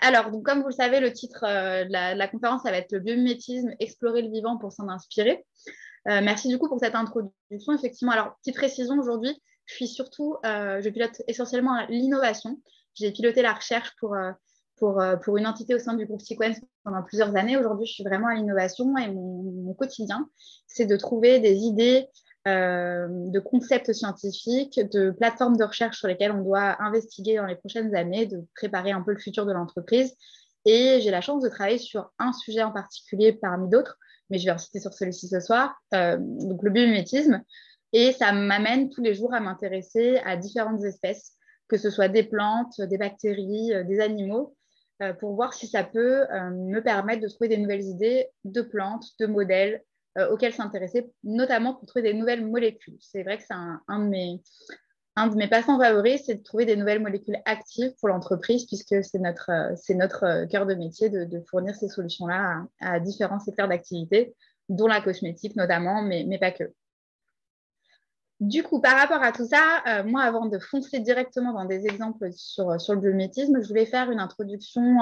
Alors, donc, comme vous le savez, le titre de la conférence, ça va être le biomimétisme, explorer le vivant pour s'en inspirer. Merci du coup pour cette introduction. Effectivement, alors, petite précision, aujourd'hui, je pilote essentiellement l'innovation. J'ai piloté la recherche pour une entité au sein du groupe Sequence pendant plusieurs années. Aujourd'hui, je suis vraiment à l'innovation et mon quotidien, c'est de trouver des idées, de concepts scientifiques, de plateformes de recherche sur lesquelles on doit investiguer dans les prochaines années, de préparer un peu le futur de l'entreprise. Et j'ai la chance de travailler sur un sujet en particulier parmi d'autres, mais je vais insister sur celui-ci ce soir, donc le biomimétisme. Et ça m'amène tous les jours à m'intéresser à différentes espèces, que ce soit des plantes, des bactéries, des animaux, pour voir si ça peut me permettre de trouver des nouvelles idées de plantes, de modèles auxquels s'intéresser, notamment pour trouver des nouvelles molécules. C'est vrai que c'est un de mes passants favoris, c'est de trouver des nouvelles molécules actives pour l'entreprise, puisque c'est notre cœur de métier de fournir ces solutions-là à différents secteurs d'activité, dont la cosmétique notamment, mais pas que. Du coup, par rapport à tout ça, moi, avant de foncer directement dans des exemples sur le biomimétisme, je voulais faire une introduction,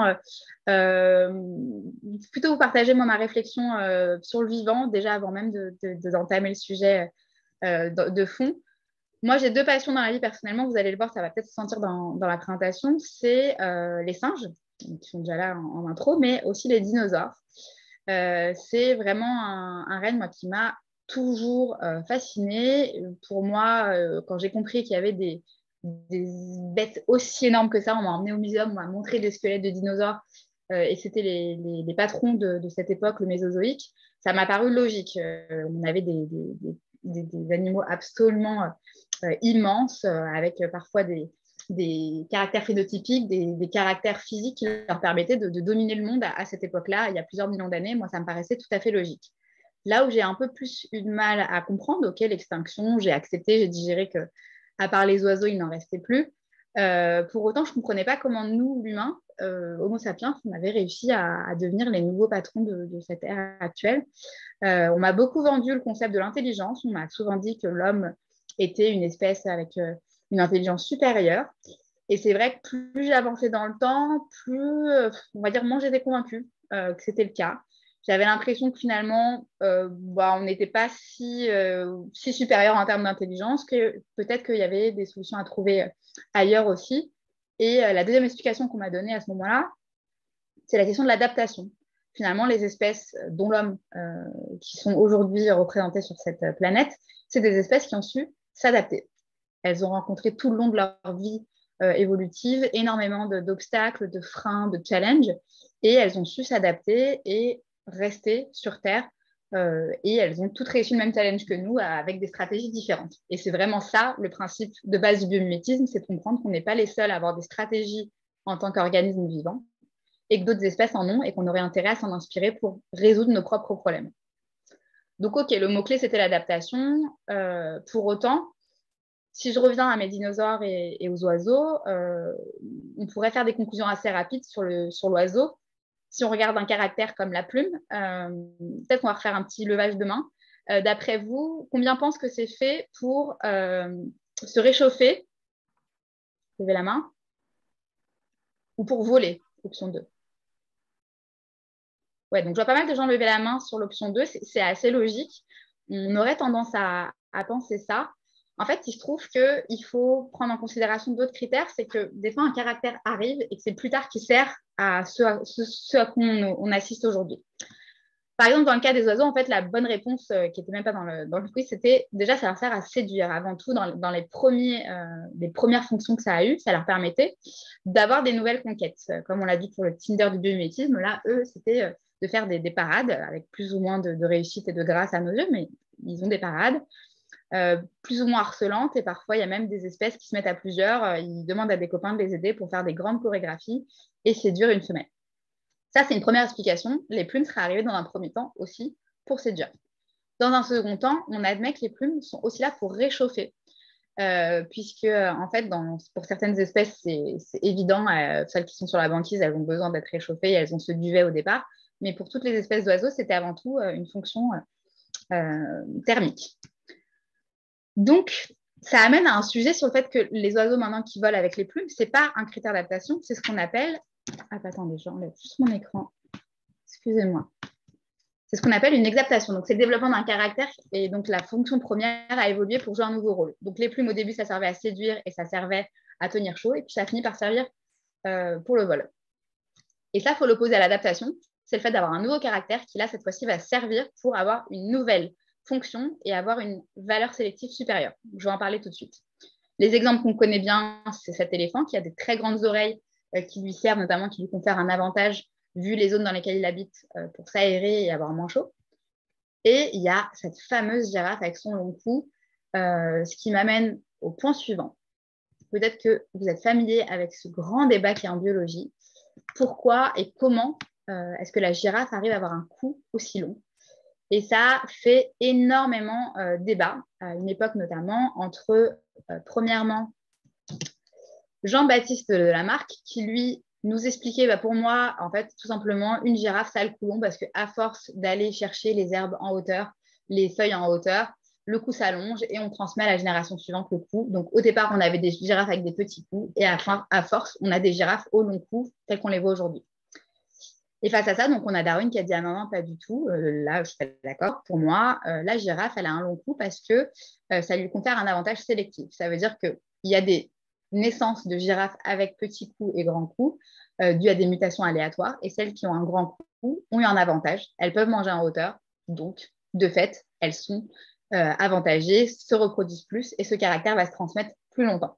plutôt vous partager moi ma réflexion sur le vivant, déjà avant même d'entamer le sujet de fond. Moi, j'ai deux passions dans la vie personnellement, vous allez le voir, ça va peut-être se sentir dans la présentation, c'est les singes, qui sont déjà là en intro, mais aussi les dinosaures. C'est vraiment un règne moi, qui m'a toujours fascinée. Pour moi, quand j'ai compris qu'il y avait des bêtes aussi énormes que ça, on m'a emmené au muséum, on m'a montré des squelettes de dinosaures, et c'était les patrons de cette époque, le Mésozoïque. Ça m'a paru logique. On avait des animaux absolument immenses, avec parfois des caractères phénotypiques, des caractères physiques qui leur permettaient de dominer le monde à cette époque-là, il y a plusieurs millions d'années. Moi, ça me paraissait tout à fait logique. Là où j'ai un peu plus eu de mal à comprendre, ok, l'extinction, j'ai accepté, j'ai digéré que, à part les oiseaux, il n'en restait plus. Pour autant, je ne comprenais pas comment nous, l'humain, Homo sapiens, on avait réussi à devenir les nouveaux patrons de cette ère actuelle. On m'a beaucoup vendu le concept de l'intelligence. On m'a souvent dit que l'homme était une espèce avec une intelligence supérieure. Et c'est vrai que plus j'avançais dans le temps, plus, on va dire, moins j'étais convaincue que c'était le cas. J'avais l'impression que finalement, on n'était pas si supérieur en termes d'intelligence, que peut-être qu'il y avait des solutions à trouver ailleurs aussi. Et la deuxième explication qu'on m'a donnée à ce moment-là, c'est la question de l'adaptation. Finalement, les espèces dont l'homme, qui sont aujourd'hui représentées sur cette planète, c'est des espèces qui ont su s'adapter. Elles ont rencontré tout le long de leur vie évolutive énormément d'obstacles, de freins, de challenges, et elles ont su s'adapter et rester sur Terre. Et elles ont toutes réussi le même challenge que nous avec des stratégies différentes. Et c'est vraiment ça le principe de base du biomimétisme, c'est de comprendre qu'on n'est pas les seuls à avoir des stratégies en tant qu'organisme vivant et que d'autres espèces en ont et qu'on aurait intérêt à s'en inspirer pour résoudre nos propres problèmes. Donc, ok, le mot-clé, c'était l'adaptation. Pour autant, si je reviens à mes dinosaures et aux oiseaux, on pourrait faire des conclusions assez rapides sur l'oiseau. Si on regarde un caractère comme la plume, peut-être qu'on va refaire un petit levage de main. D'après vous, combien pensent que c'est fait pour se réchauffer? Levez la main. Ou pour voler, option 2. Ouais, donc je vois pas mal de gens lever la main sur l'option 2, c'est assez logique. On aurait tendance à penser ça. En fait, il se trouve qu'il faut prendre en considération d'autres critères, c'est que des fois un caractère arrive et que c'est plus tard qui sert à ce à quoi on assiste aujourd'hui. Par exemple, dans le cas des oiseaux, en fait, la bonne réponse, qui n'était même pas dans le quiz, c'était déjà ça leur sert à séduire. Avant tout, dans les premières fonctions que ça a eues, ça leur permettait d'avoir des nouvelles conquêtes. Comme on l'a dit pour le Tinder du biomimétisme, là, eux, c'était de faire des parades avec plus ou moins de réussite et de grâce à nos yeux, mais ils ont des parades plus ou moins harcelantes et parfois il y a même des espèces qui se mettent à plusieurs. Ils demandent à des copains de les aider pour faire des grandes chorégraphies et séduire une femelle. Ça, c'est une première explication. Les plumes seraient arrivées dans un premier temps aussi pour séduire. Dans un second temps, on admet que les plumes sont aussi là pour réchauffer. Puisque, en fait, pour certaines espèces, c'est évident. Celles qui sont sur la banquise, elles ont besoin d'être réchauffées et elles ont ce duvet au départ. Mais pour toutes les espèces d'oiseaux, c'était avant tout une fonction thermique. Donc, ça amène à un sujet sur le fait que les oiseaux maintenant qui volent avec les plumes, ce n'est pas un critère d'adaptation, c'est ce qu'on appelle Ah, attendez, j'enlève juste mon écran. Excusez-moi. C'est ce qu'on appelle une exaptation. Donc, c'est le développement d'un caractère et donc la fonction première a évolué pour jouer un nouveau rôle. Donc, les plumes, au début, ça servait à séduire et ça servait à tenir chaud. Et puis, ça finit par servir pour le vol. Et ça, il faut l'opposer à l'adaptation. C'est le fait d'avoir un nouveau caractère qui, là, cette fois-ci, va servir pour avoir une nouvelle fonction et avoir une valeur sélective supérieure. Je vais en parler tout de suite. Les exemples qu'on connaît bien, c'est cet éléphant qui a des très grandes oreilles qui lui servent notamment, qui lui confèrent un avantage vu les zones dans lesquelles il habite pour s'aérer et avoir moins chaud. Et il y a cette fameuse girafe avec son long cou, ce qui m'amène au point suivant. Peut-être que vous êtes familier avec ce grand débat qui est en biologie. Pourquoi et comment est-ce que la girafe arrive à avoir un cou aussi long? Et ça fait énormément débat, à une époque notamment, entre, premièrement, Jean-Baptiste de Lamarck, qui lui nous expliquait, pour moi, en fait, tout simplement, une girafe, ça a le cou long, parce qu'à force d'aller chercher les herbes en hauteur, les feuilles en hauteur, le cou s'allonge et on transmet à la génération suivante le cou. Donc, au départ, on avait des girafes avec des petits coups, et à force, on a des girafes au long cou, telles qu'on les voit aujourd'hui. Et face à ça, donc, on a Darwin qui a dit ah non, pas du tout. Là, je suis d'accord. Pour moi, la girafe, elle a un long cou parce que ça lui confère un avantage sélectif. Ça veut dire qu'il y a des naissances de girafes avec petit cou et grand cou dues à des mutations aléatoires. Et celles qui ont un grand cou ont eu un avantage. Elles peuvent manger en hauteur. Donc, de fait, elles sont avantagées, se reproduisent plus et ce caractère va se transmettre plus longtemps.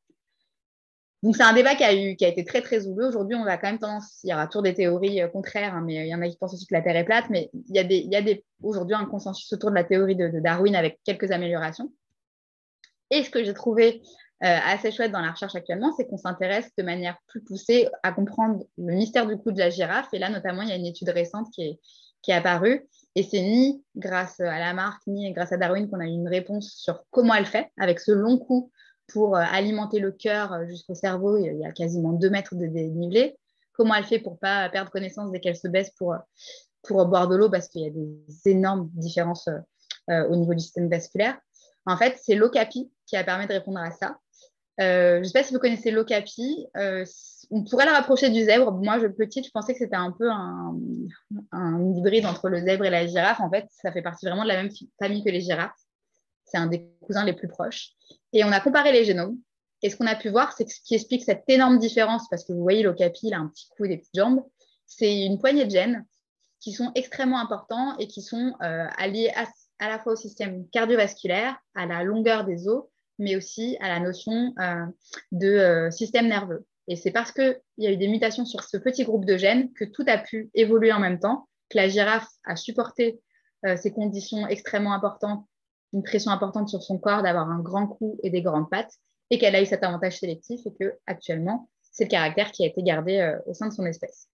Donc, c'est un débat qui a été très, très houleux. Aujourd'hui, on a quand même tendance, il y aura toujours des théories contraires, hein, mais il y en a qui pensent aussi que la Terre est plate, mais il y a aujourd'hui un consensus autour de la théorie de Darwin avec quelques améliorations. Et ce que j'ai trouvé assez chouette dans la recherche actuellement, c'est qu'on s'intéresse de manière plus poussée à comprendre le mystère du cou de la girafe. Et là, notamment, il y a une étude récente qui est apparue. Et c'est ni grâce à Lamarck, ni grâce à Darwin qu'on a eu une réponse sur comment elle fait avec ce long cou pour alimenter le cœur jusqu'au cerveau. Il y a quasiment 2 mètres de dénivelé. Comment elle fait pour ne pas perdre connaissance dès qu'elle se baisse pour boire de l'eau parce qu'il y a des énormes différences au niveau du système vasculaire. En fait, c'est l'ocapi qui a permis de répondre à ça. Je ne sais pas si vous connaissez l'ocapi. On pourrait la rapprocher du zèbre. Moi, petite, je pensais que c'était un peu un hybride entre le zèbre et la girafe. En fait, ça fait partie vraiment de la même famille que les girafes. C'est un des cousins les plus proches. Et on a comparé les génomes. Et ce qu'on a pu voir, c'est que ce qui explique cette énorme différence, parce que vous voyez, l'ocapi, il a un petit cou et des petites jambes, c'est une poignée de gènes qui sont extrêmement importants et qui sont alliés à la fois au système cardiovasculaire, à la longueur des os, mais aussi à la notion de système nerveux. Et c'est parce qu'il y a eu des mutations sur ce petit groupe de gènes que tout a pu évoluer en même temps, que la girafe a supporté ces conditions extrêmement importantes, une pression importante sur son corps, d'avoir un grand cou et des grandes pattes, et qu'elle a eu cet avantage sélectif et qu'actuellement, c'est le caractère qui a été gardé au sein de son espèce.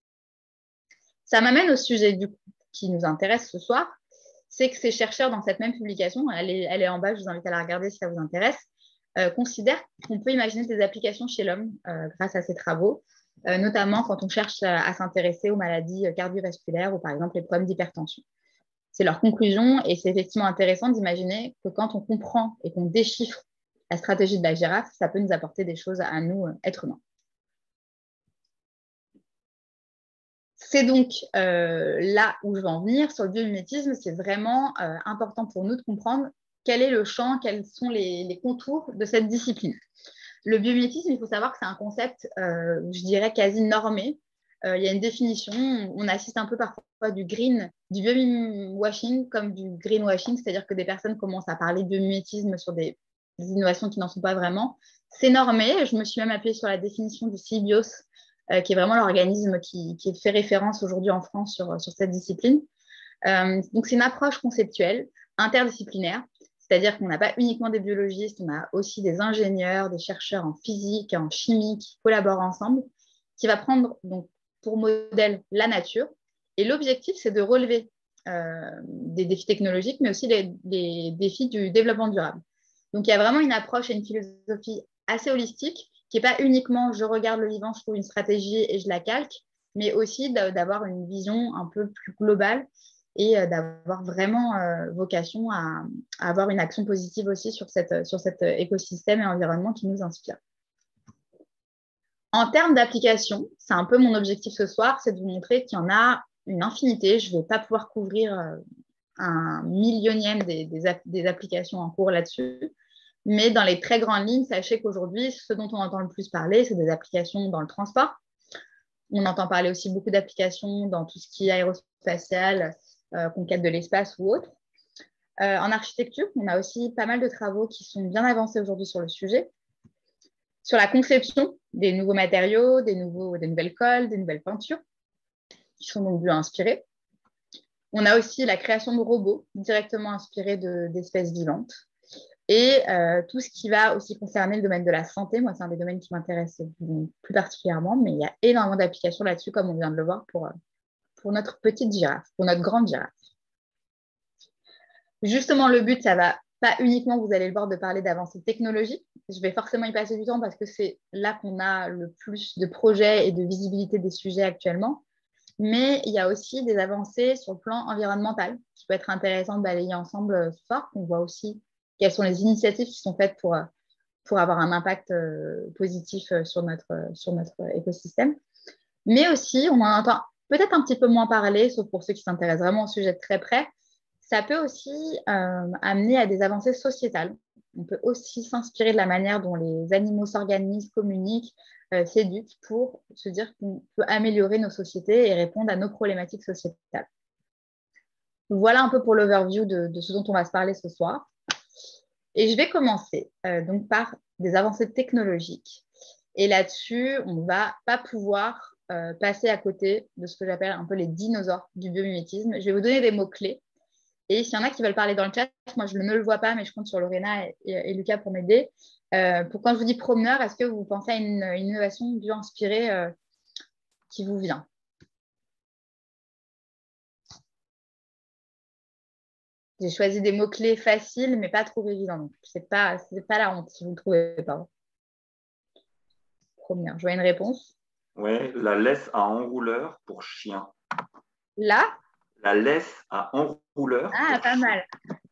Ça m'amène au sujet qui nous intéresse ce soir, c'est que ces chercheurs dans cette même publication, elle est en bas, je vous invite à la regarder si ça vous intéresse, considèrent qu'on peut imaginer des applications chez l'homme grâce à ces travaux, notamment quand on cherche à s'intéresser aux maladies cardiovasculaires ou par exemple les problèmes d'hypertension. C'est leur conclusion et c'est effectivement intéressant d'imaginer que quand on comprend et qu'on déchiffre la stratégie de la girafe, ça peut nous apporter des choses à nous, êtres humains. C'est donc là où je veux en venir. Sur le biomimétisme, c'est vraiment important pour nous de comprendre quel est le champ, quels sont les contours de cette discipline. Le biomimétisme, il faut savoir que c'est un concept, je dirais, quasi normé. Il y a une définition, on assiste un peu parfois du biomimwashing comme du greenwashing, c'est-à-dire que des personnes commencent à parler de biomimétisme sur des innovations qui n'en sont pas vraiment. C'est normé, je me suis même appuyée sur la définition du CIBIOS, qui est vraiment l'organisme qui fait référence aujourd'hui en France sur cette discipline. Donc, c'est une approche conceptuelle, interdisciplinaire, c'est-à-dire qu'on n'a pas uniquement des biologistes, on a aussi des ingénieurs, des chercheurs en physique, en chimie qui collaborent ensemble, qui va prendre donc, pour modèle la nature. Et l'objectif, c'est de relever des défis technologiques, mais aussi les défis du développement durable. Donc, il y a vraiment une approche et une philosophie assez holistique qui n'est pas uniquement je regarde le vivant, je trouve une stratégie et je la calque, mais aussi d'avoir une vision un peu plus globale et d'avoir vraiment vocation à avoir une action positive aussi sur cet écosystème et environnement qui nous inspire. En termes d'application, c'est un peu mon objectif ce soir, c'est de vous montrer qu'il y en a une infinité. Je ne vais pas pouvoir couvrir un millionième des applications en cours là-dessus. Mais dans les très grandes lignes, sachez qu'aujourd'hui, ce dont on entend le plus parler, c'est des applications dans le transport. On entend parler aussi beaucoup d'applications dans tout ce qui est aérospatial, conquête de l'espace ou autre. En architecture, on a aussi pas mal de travaux qui sont bien avancés aujourd'hui sur le sujet. Sur la conception des nouveaux matériaux, des nouvelles colles, des nouvelles peintures, qui sont donc bio-inspirées. On a aussi la création de robots directement inspirés d'espèces vivantes. Et tout ce qui va aussi concerner le domaine de la santé. Moi, c'est un des domaines qui m'intéresse plus particulièrement, mais il y a énormément d'applications là-dessus, comme on vient de le voir, pour notre petite girafe, pour notre grande girafe. Justement, le but, ça va pas uniquement, vous allez le voir, de parler d'avancées technologiques. Je vais forcément y passer du temps parce que c'est là qu'on a le plus de projets et de visibilité des sujets actuellement. Mais il y a aussi des avancées sur le plan environnemental qui peut être intéressant de balayer ensemble ce soir. On voit aussi quelles sont les initiatives qui sont faites pour avoir un impact positif sur notre écosystème. Mais aussi, on en entend peut-être un petit peu moins parler, sauf pour ceux qui s'intéressent vraiment au sujet de très près. Ça peut aussi amener à des avancées sociétales. On peut aussi s'inspirer de la manière dont les animaux s'organisent, communiquent, s'éduquent pour se dire qu'on peut améliorer nos sociétés et répondre à nos problématiques sociétales. Voilà un peu pour l'overview de ce dont on va se parler ce soir. Et je vais commencer donc par des avancées technologiques. Et là-dessus, on ne va pas pouvoir passer à côté de ce que j'appelle un peu les dinosaures du biomimétisme. Je vais vous donner des mots-clés. Et s'il y en a qui veulent parler dans le chat, moi je ne le vois pas, mais je compte sur Lorena et Lucas pour m'aider. Pour quand je vous dis promeneur, est-ce que vous pensez à une innovation bio-inspirée qui vous vient? J'ai choisi des mots-clés faciles, mais pas trop évidents. Donc, c'est pas la honte si vous ne le trouvez pas. Promeneur. Je vois une réponse. Oui, la laisse à enrouleur pour chien. Là? La laisse à enrouleur Ah, pour pas chien. mal.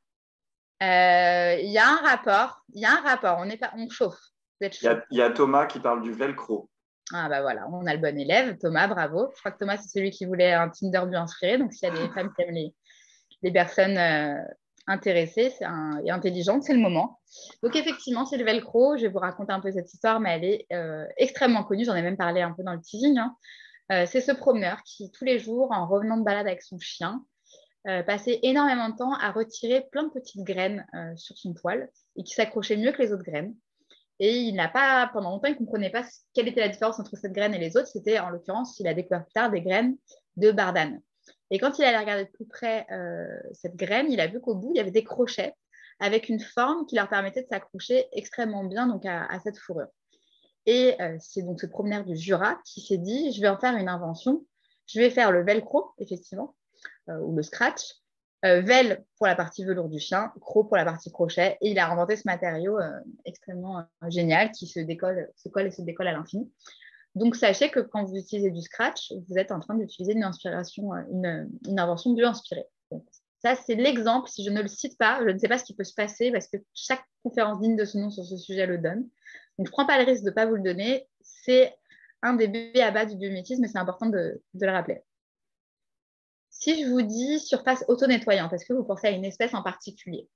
Il y a un rapport. Il y a un rapport. On chauffe. Vous êtes chaud. Il y a Thomas qui parle du velcro. Ah bah voilà, on a le bon élève. Thomas, bravo. Je crois que Thomas, c'est celui qui voulait un Tinder bio inspiré. Donc, s'il y a des femmes qui aiment les personnes intéressées et intelligentes, c'est le moment. Donc, effectivement, c'est le velcro. Je vais vous raconter un peu cette histoire, mais elle est extrêmement connue. J'en ai même parlé un peu dans le teasing, hein. C'est ce promeneur qui, tous les jours, en revenant de balade avec son chien, passait énormément de temps à retirer plein de petites graines sur son poil et qui s'accrochaient mieux que les autres graines. Et il n'a pas, pendant longtemps, il ne comprenait pas quelle était la différence entre cette graine et les autres. C'était, en l'occurrence, il a découvert plus tard des graines de bardane. Et quand il allait regarder de plus près cette graine, il a vu qu'au bout, il y avait des crochets avec une forme qui leur permettait de s'accrocher extrêmement bien donc, à cette fourrure. Et c'est donc ce promeneur du Jura qui s'est dit, je vais en faire une invention. Je vais faire le velcro, effectivement, ou le scratch. Vel pour la partie velours du chien, cro pour la partie crochet. Et il a inventé ce matériau extrêmement génial qui se colle et se décolle à l'infini. Donc, sachez que quand vous utilisez du scratch, vous êtes en train d'utiliser une invention bio-inspirée. Donc, ça, c'est l'exemple. Si je ne le cite pas, je ne sais pas ce qui peut se passer parce que chaque conférence digne de ce nom sur ce sujet le donne. Donc, je ne prends pas le risque de ne pas vous le donner. C'est un des b.a.-ba du biomimétisme, mais c'est important de le rappeler. Si je vous dis surface auto-nettoyante, est-ce que vous pensez à une espèce en particulier?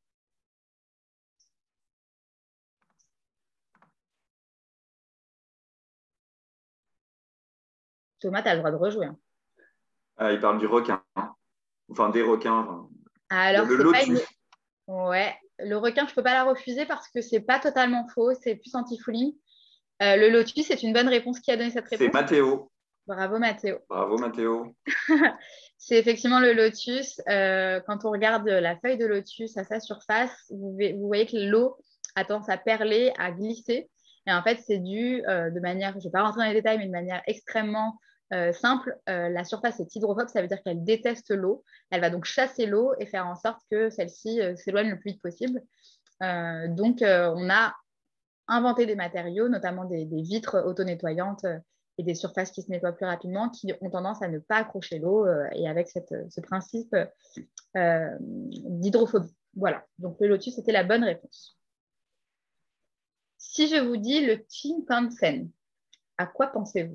Thomas, tu as le droit de rejouer, hein. Il parle du requin. Enfin, des requins. Enfin. Il y a Alors, le c'est pas une... lotus. Ouais, le requin, je ne peux pas la refuser parce que c'est pas totalement faux, c'est plus anti-fouling. Le lotus, c'est une bonne réponse. Qui a donné cette C'est réponse? Mathéo. Bravo, Mathéo. Bravo, Mathéo. C'est effectivement le lotus. Quand on regarde la feuille de lotus à sa surface, vous voyez que l'eau a tendance à perler, à glisser. Et en fait, c'est dû de manière, je ne vais pas rentrer dans les détails, mais de manière extrêmement simple. La surface est hydrophobe, ça veut dire qu'elle déteste l'eau. Elle va donc chasser l'eau et faire en sorte que celle-ci s'éloigne le plus vite possible. Donc, on a inventé des matériaux, notamment des vitres auto-nettoyantes et des surfaces qui se nettoient plus rapidement, qui ont tendance à ne pas accrocher l'eau et avec ce principe d'hydrophobie. Voilà, donc le lotus, c'était la bonne réponse. Si je vous dis le Shinkansen, À quoi pensez-vous?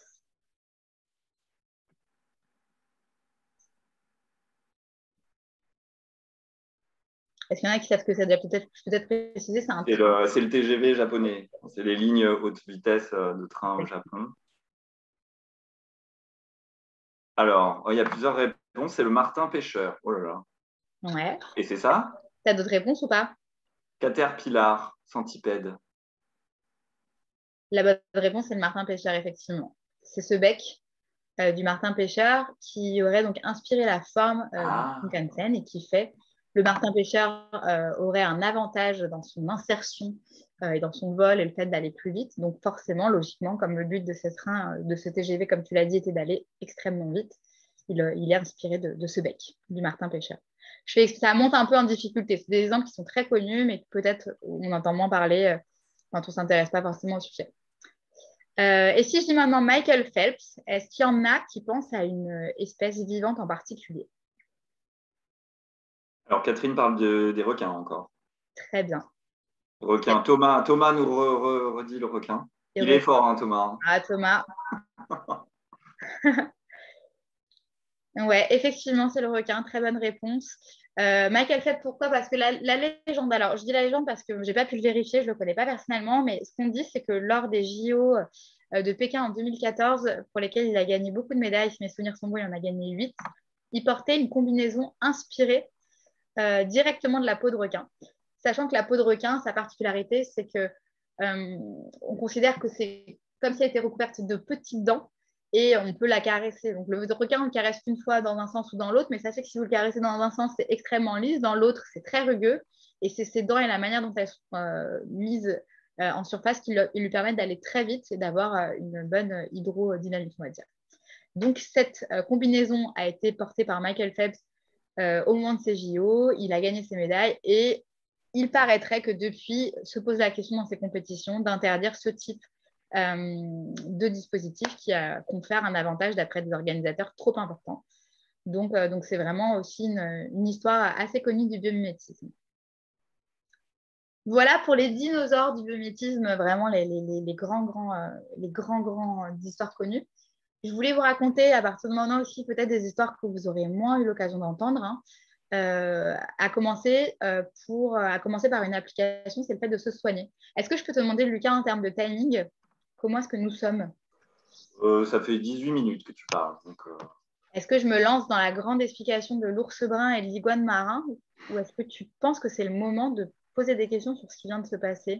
Est-ce qu'il y en a qui savent ce que ça doit peut-être préciser? C'est un train. C'est le TGV japonais. C'est les lignes haute vitesse de train au Japon. Alors, il y a plusieurs réponses. C'est le martin pêcheur. Oh là là. Ouais. Et c'est ça? Tu as d'autres réponses ou pas? Caterpillar, centipède. La bonne réponse, c'est le martin pêcheur, effectivement. C'est ce bec du martin pêcheur qui aurait donc inspiré la forme du Shinkansen et qui fait le martin pêcheur aurait un avantage dans son insertion et dans son vol et le fait d'aller plus vite. Donc forcément, logiquement, comme le but de ce train, de ce TGV, comme tu l'as dit, était d'aller extrêmement vite, il est inspiré de ce bec du martin pêcheur. Ça monte un peu en difficulté. C'est des exemples qui sont très connus, mais peut-être on entend moins parler quand on ne s'intéresse pas forcément au sujet. Et si je dis maintenant Michael Phelps, est-ce qu'il y en a qui pensent à une espèce vivante en particulier? Alors, Catherine parle des requins encore. Très bien. Requin. Thomas nous redit le requin. Il est fort, hein, Thomas. Ah, Thomas. Ouais, effectivement, c'est le requin. Très bonne réponse. Michael Phelps, pourquoi? Parce que la légende, alors je dis la légende parce que je n'ai pas pu le vérifier, je ne le connais pas personnellement, mais ce qu'on dit, c'est que lors des JO de Pékin en 2014, pour lesquels il a gagné beaucoup de médailles, si mes souvenirs sont bons, il en a gagné 8, il portait une combinaison inspirée directement de la peau de requin. Sachant que la peau de requin, sa particularité, c'est que on considère que c'est comme si elle était recouverte de petites dents et on peut la caresser. Donc le requin, on le caresse une fois dans un sens ou dans l'autre, mais sachez que si vous le caressez dans un sens, c'est extrêmement lisse, dans l'autre, c'est très rugueux. Et c'est ses dents et la manière dont elles sont mises en surface qui lui permettent d'aller très vite et d'avoir une bonne hydrodynamique, on va dire. Donc cette combinaison a été portée par Michael Phelps au moment de ces JO, il a gagné ses médailles et il paraîtrait que depuis se pose la question dans ces compétitions d'interdire ce type de dispositif qui confère un avantage d'après des organisateurs trop important. Donc c'est vraiment aussi une histoire assez connue du biomimétisme. Voilà pour les dinosaures du biomimétisme, vraiment les grands histoires connues. Je voulais vous raconter à partir de maintenant aussi peut-être des histoires que vous aurez moins eu l'occasion d'entendre. Hein. À commencer par une application, c'est le fait de se soigner. Est-ce que je peux te demander, Lucas, en termes de timing, comment est-ce que nous sommes? Ça fait 18 minutes que tu parles. Est-ce que je me lance dans la grande explication de l'ours brun et de l'iguane marin ou est-ce que tu penses que c'est le moment de poser des questions sur ce qui vient de se passer?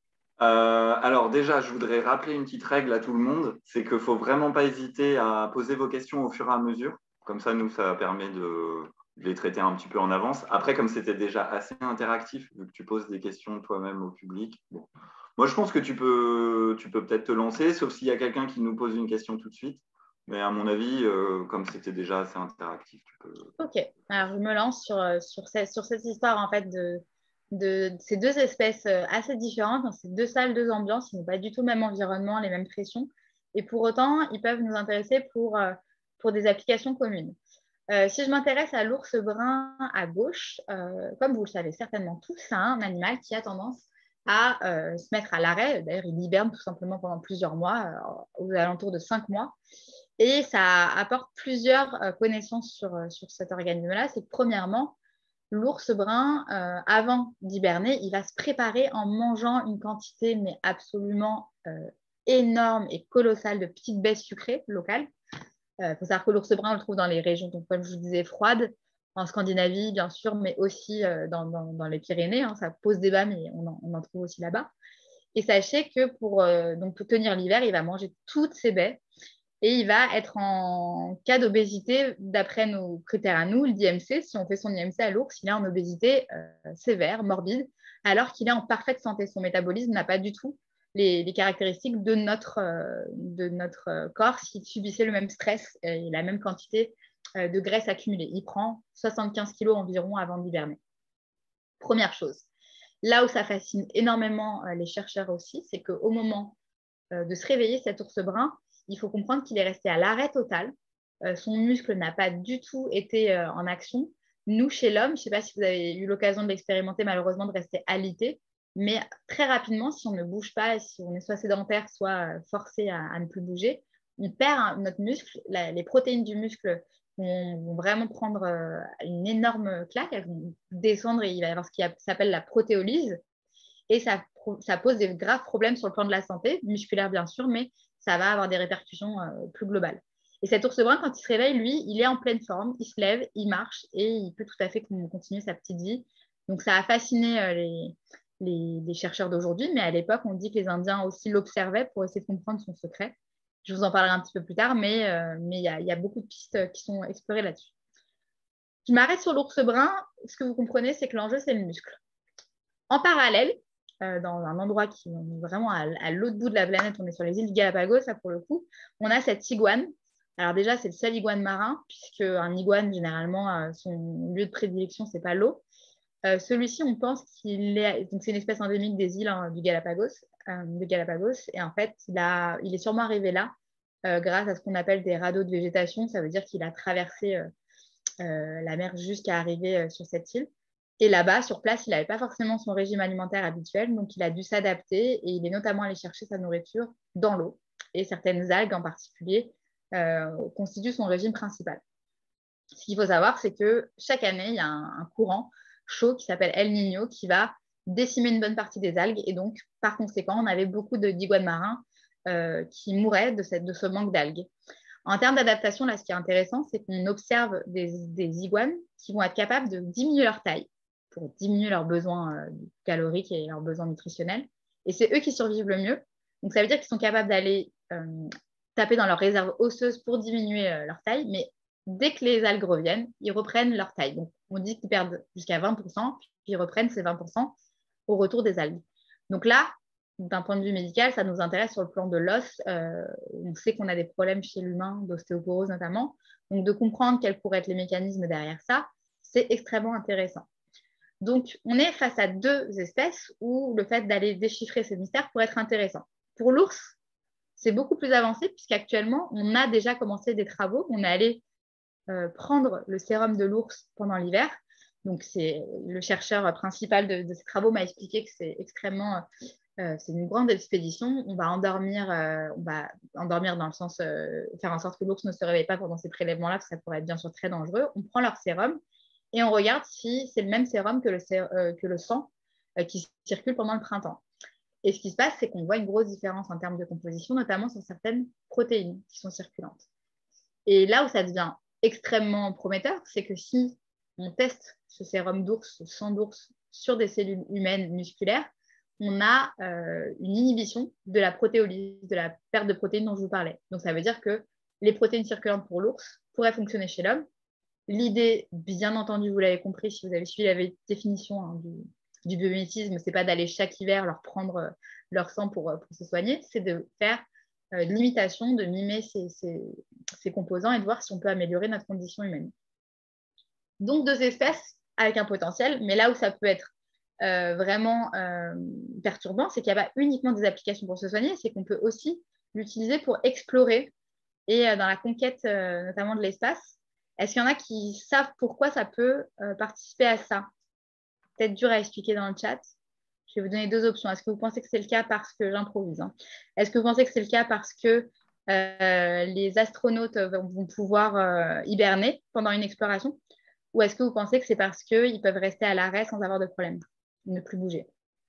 Alors déjà, je voudrais rappeler une petite règle à tout le monde, c'est qu'il ne faut vraiment pas hésiter à poser vos questions au fur et à mesure. Comme ça, nous, ça permet de les traiter un petit peu en avance. Après, comme c'était déjà assez interactif, vu que tu poses des questions toi-même au public, bon. Moi, je pense que tu peux peut-être te lancer, sauf s'il y a quelqu'un qui nous pose une question tout de suite. Mais à mon avis, comme c'était déjà assez interactif, tu peux… Ok, alors je me lance sur cette histoire en fait de ces deux espèces assez différentes, dans ces deux salles, deux ambiances, ils n'ont pas du tout le même environnement, les mêmes pressions, et pour autant, ils peuvent nous intéresser pour des applications communes. Si je m'intéresse à l'ours brun à gauche, comme vous le savez certainement tous, c'est un animal qui a tendance à se mettre à l'arrêt. D'ailleurs, il hiberne tout simplement pendant plusieurs mois, aux alentours de 5 mois. Et ça apporte plusieurs connaissances sur cet organisme-là. C'est que premièrement, l'ours brun, avant d'hiberner, il va se préparer en mangeant une quantité mais absolument énorme et colossale de petites baies sucrées locales. Il faut savoir que l'ours brun, on le trouve dans les régions, donc, comme je vous disais, froides, en Scandinavie, bien sûr, mais aussi dans les Pyrénées. Hein, ça pose débat, mais on en trouve aussi là-bas. Et sachez que pour tenir l'hiver, il va manger toutes ces baies et il va être en cas d'obésité, d'après nos critères à nous, l'IMC, si on fait son IMC à l'ours, il est en obésité sévère, morbide, alors qu'il est en parfaite santé. Son métabolisme n'a pas du tout les caractéristiques de notre corps s'il subissait le même stress et la même quantité de graisse accumulée. Il prend 75 kilos environ avant d'hiberner. Première chose. Là où ça fascine énormément les chercheurs aussi, c'est qu'au moment de se réveiller, cet ours brun, il faut comprendre qu'il est resté à l'arrêt total. Son muscle n'a pas du tout été en action. Nous, chez l'homme, je ne sais pas si vous avez eu l'occasion de l'expérimenter, malheureusement, de rester alité. Mais très rapidement, si on ne bouge pas, si on est soit sédentaire, soit forcé à ne plus bouger, on perd notre muscle. Les protéines du muscle vont vraiment prendre une énorme claque. Elles vont descendre et il va y avoir ce qui s'appelle la protéolyse. Et ça pose des graves problèmes sur le plan de la santé, musculaire bien sûr, mais ça va avoir des répercussions plus globales. Et cet ours brun, quand il se réveille, lui, il est en pleine forme, il se lève, il marche et il peut tout à fait continuer sa petite vie. Donc ça a fasciné les chercheurs d'aujourd'hui, mais à l'époque, on dit que les Indiens aussi l'observaient pour essayer de comprendre son secret. Je vous en parlerai un petit peu plus tard, mais il y a beaucoup de pistes qui sont explorées là-dessus. Je m'arrête sur l'ours brun. Ce que vous comprenez, c'est que l'enjeu, c'est le muscle. En parallèle, dans un endroit qui est vraiment à l'autre bout de la planète, on est sur les îles Galapagos, ça pour le coup, on a cette iguane. Alors déjà, c'est le seul iguane marin, puisque un iguane, généralement, son lieu de prédilection, c'est pas l'eau. Celui-ci, on pense qu'il est... Donc, c'est une espèce endémique des îles du Galapagos, de Galapagos. Et en fait, il est sûrement arrivé là grâce à ce qu'on appelle des radeaux de végétation. Ça veut dire qu'il a traversé la mer jusqu'à arriver sur cette île. Et là-bas, sur place, il n'avait pas forcément son régime alimentaire habituel, donc il a dû s'adapter et il est notamment allé chercher sa nourriture dans l'eau. Et certaines algues en particulier constituent son régime principal. Ce qu'il faut savoir, c'est que chaque année, il y a un courant chaud qui s'appelle El Niño qui va décimer une bonne partie des algues. Et donc, par conséquent, on avait beaucoup d'iguanes marins qui mouraient de ce manque d'algues. En termes d'adaptation, là, ce qui est intéressant, c'est qu'on observe des iguanes qui vont être capables de diminuer leur taille pour diminuer leurs besoins caloriques et leurs besoins nutritionnels. Et c'est eux qui survivent le mieux. Donc, ça veut dire qu'ils sont capables d'aller taper dans leurs réserves osseuses pour diminuer leur taille. Mais dès que les algues reviennent, ils reprennent leur taille. Donc, on dit qu'ils perdent jusqu'à 20%, puis ils reprennent ces 20% au retour des algues. Donc là, d'un point de vue médical, ça nous intéresse sur le plan de l'os. On sait qu'on a des problèmes chez l'humain, d'ostéoporose notamment. Donc, de comprendre quels pourraient être les mécanismes derrière ça, c'est extrêmement intéressant. Donc, on est face à deux espèces où le fait d'aller déchiffrer ces mystères pourrait être intéressant. Pour l'ours, c'est beaucoup plus avancé puisqu'actuellement, on a déjà commencé des travaux. On est allé prendre le sérum de l'ours pendant l'hiver. Donc, c'est le chercheur principal de ces travaux m'a expliqué que c'est extrêmement... c'est une grande expédition. On va endormir dans le sens faire en sorte que l'ours ne se réveille pas pendant ces prélèvements-là, parce que ça pourrait être bien sûr très dangereux. On prend leur sérum et on regarde si c'est le même sérum que le sang qui circule pendant le printemps. Et ce qui se passe, c'est qu'on voit une grosse différence en termes de composition, notamment sur certaines protéines qui sont circulantes. Et là où ça devient extrêmement prometteur, c'est que si on teste ce sérum d'ours, ce sang d'ours, sur des cellules humaines musculaires, on a une inhibition de la protéolyse, de la perte de protéines dont je vous parlais. Donc, ça veut dire que les protéines circulantes pour l'ours pourraient fonctionner chez l'homme. L'idée, bien entendu, vous l'avez compris, si vous avez suivi la définition du biomimétisme, ce n'est pas d'aller chaque hiver leur prendre leur sang pour se soigner, c'est de faire de l'imitation, de mimer ces composants et de voir si on peut améliorer notre condition humaine. Donc, deux espèces avec un potentiel, mais là où ça peut être vraiment perturbant, c'est qu'il n'y a pas uniquement des applications pour se soigner, c'est qu'on peut aussi l'utiliser pour explorer et dans la conquête notamment de l'espace. Est-ce qu'il y en a qui savent pourquoi ça peut participer à ça? Peut-être dur à expliquer dans le chat. Je vais vous donner deux options. Est-ce que vous pensez que c'est le cas parce que j'improvise, hein. Est-ce que vous pensez que c'est le cas parce que les astronautes vont pouvoir hiberner pendant une exploration? Ou est-ce que vous pensez que c'est parce qu'ils peuvent rester à l'arrêt sans avoir de problème, ne plus bouger?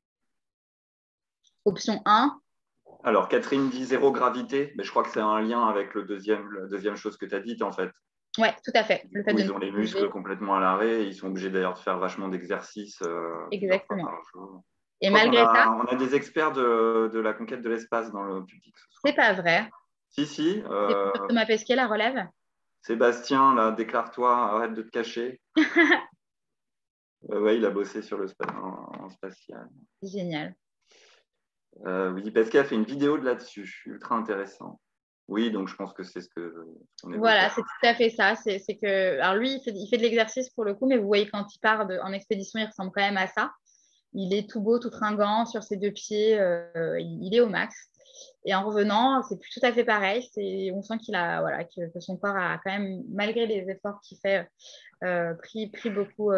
Option 1. Alors, Catherine dit zéro gravité, mais je crois que c'est un lien avec la deuxième chose que tu as dite, en fait. Oui, tout à fait. Du coup, ils ont les muscles complètement à l'arrêt et ils sont obligés d'ailleurs de faire vachement d'exercices. Exactement. Par jour. Et malgré ça, on a des experts de la conquête de l'espace dans le public. C'est pas vrai. Si. Thomas Pesquet la relève. Sébastien, là, déclare-toi, arrête de te cacher. Ouais, il a bossé sur le en spatial. Génial. Oui, Pesquet a fait une vidéo de là-dessus, ultra intéressant. Oui, donc je pense que c'est ce qu'on est. Voilà, c'est tout à fait ça. C'est que, alors lui, il fait de l'exercice pour le coup, mais vous voyez quand il part en expédition, il ressemble quand même à ça. Il est tout beau, tout tringant sur ses deux pieds. Il est au max. Et en revenant, c'est plus tout à fait pareil. On sent que son corps a quand même, malgré les efforts qu'il fait, pris beaucoup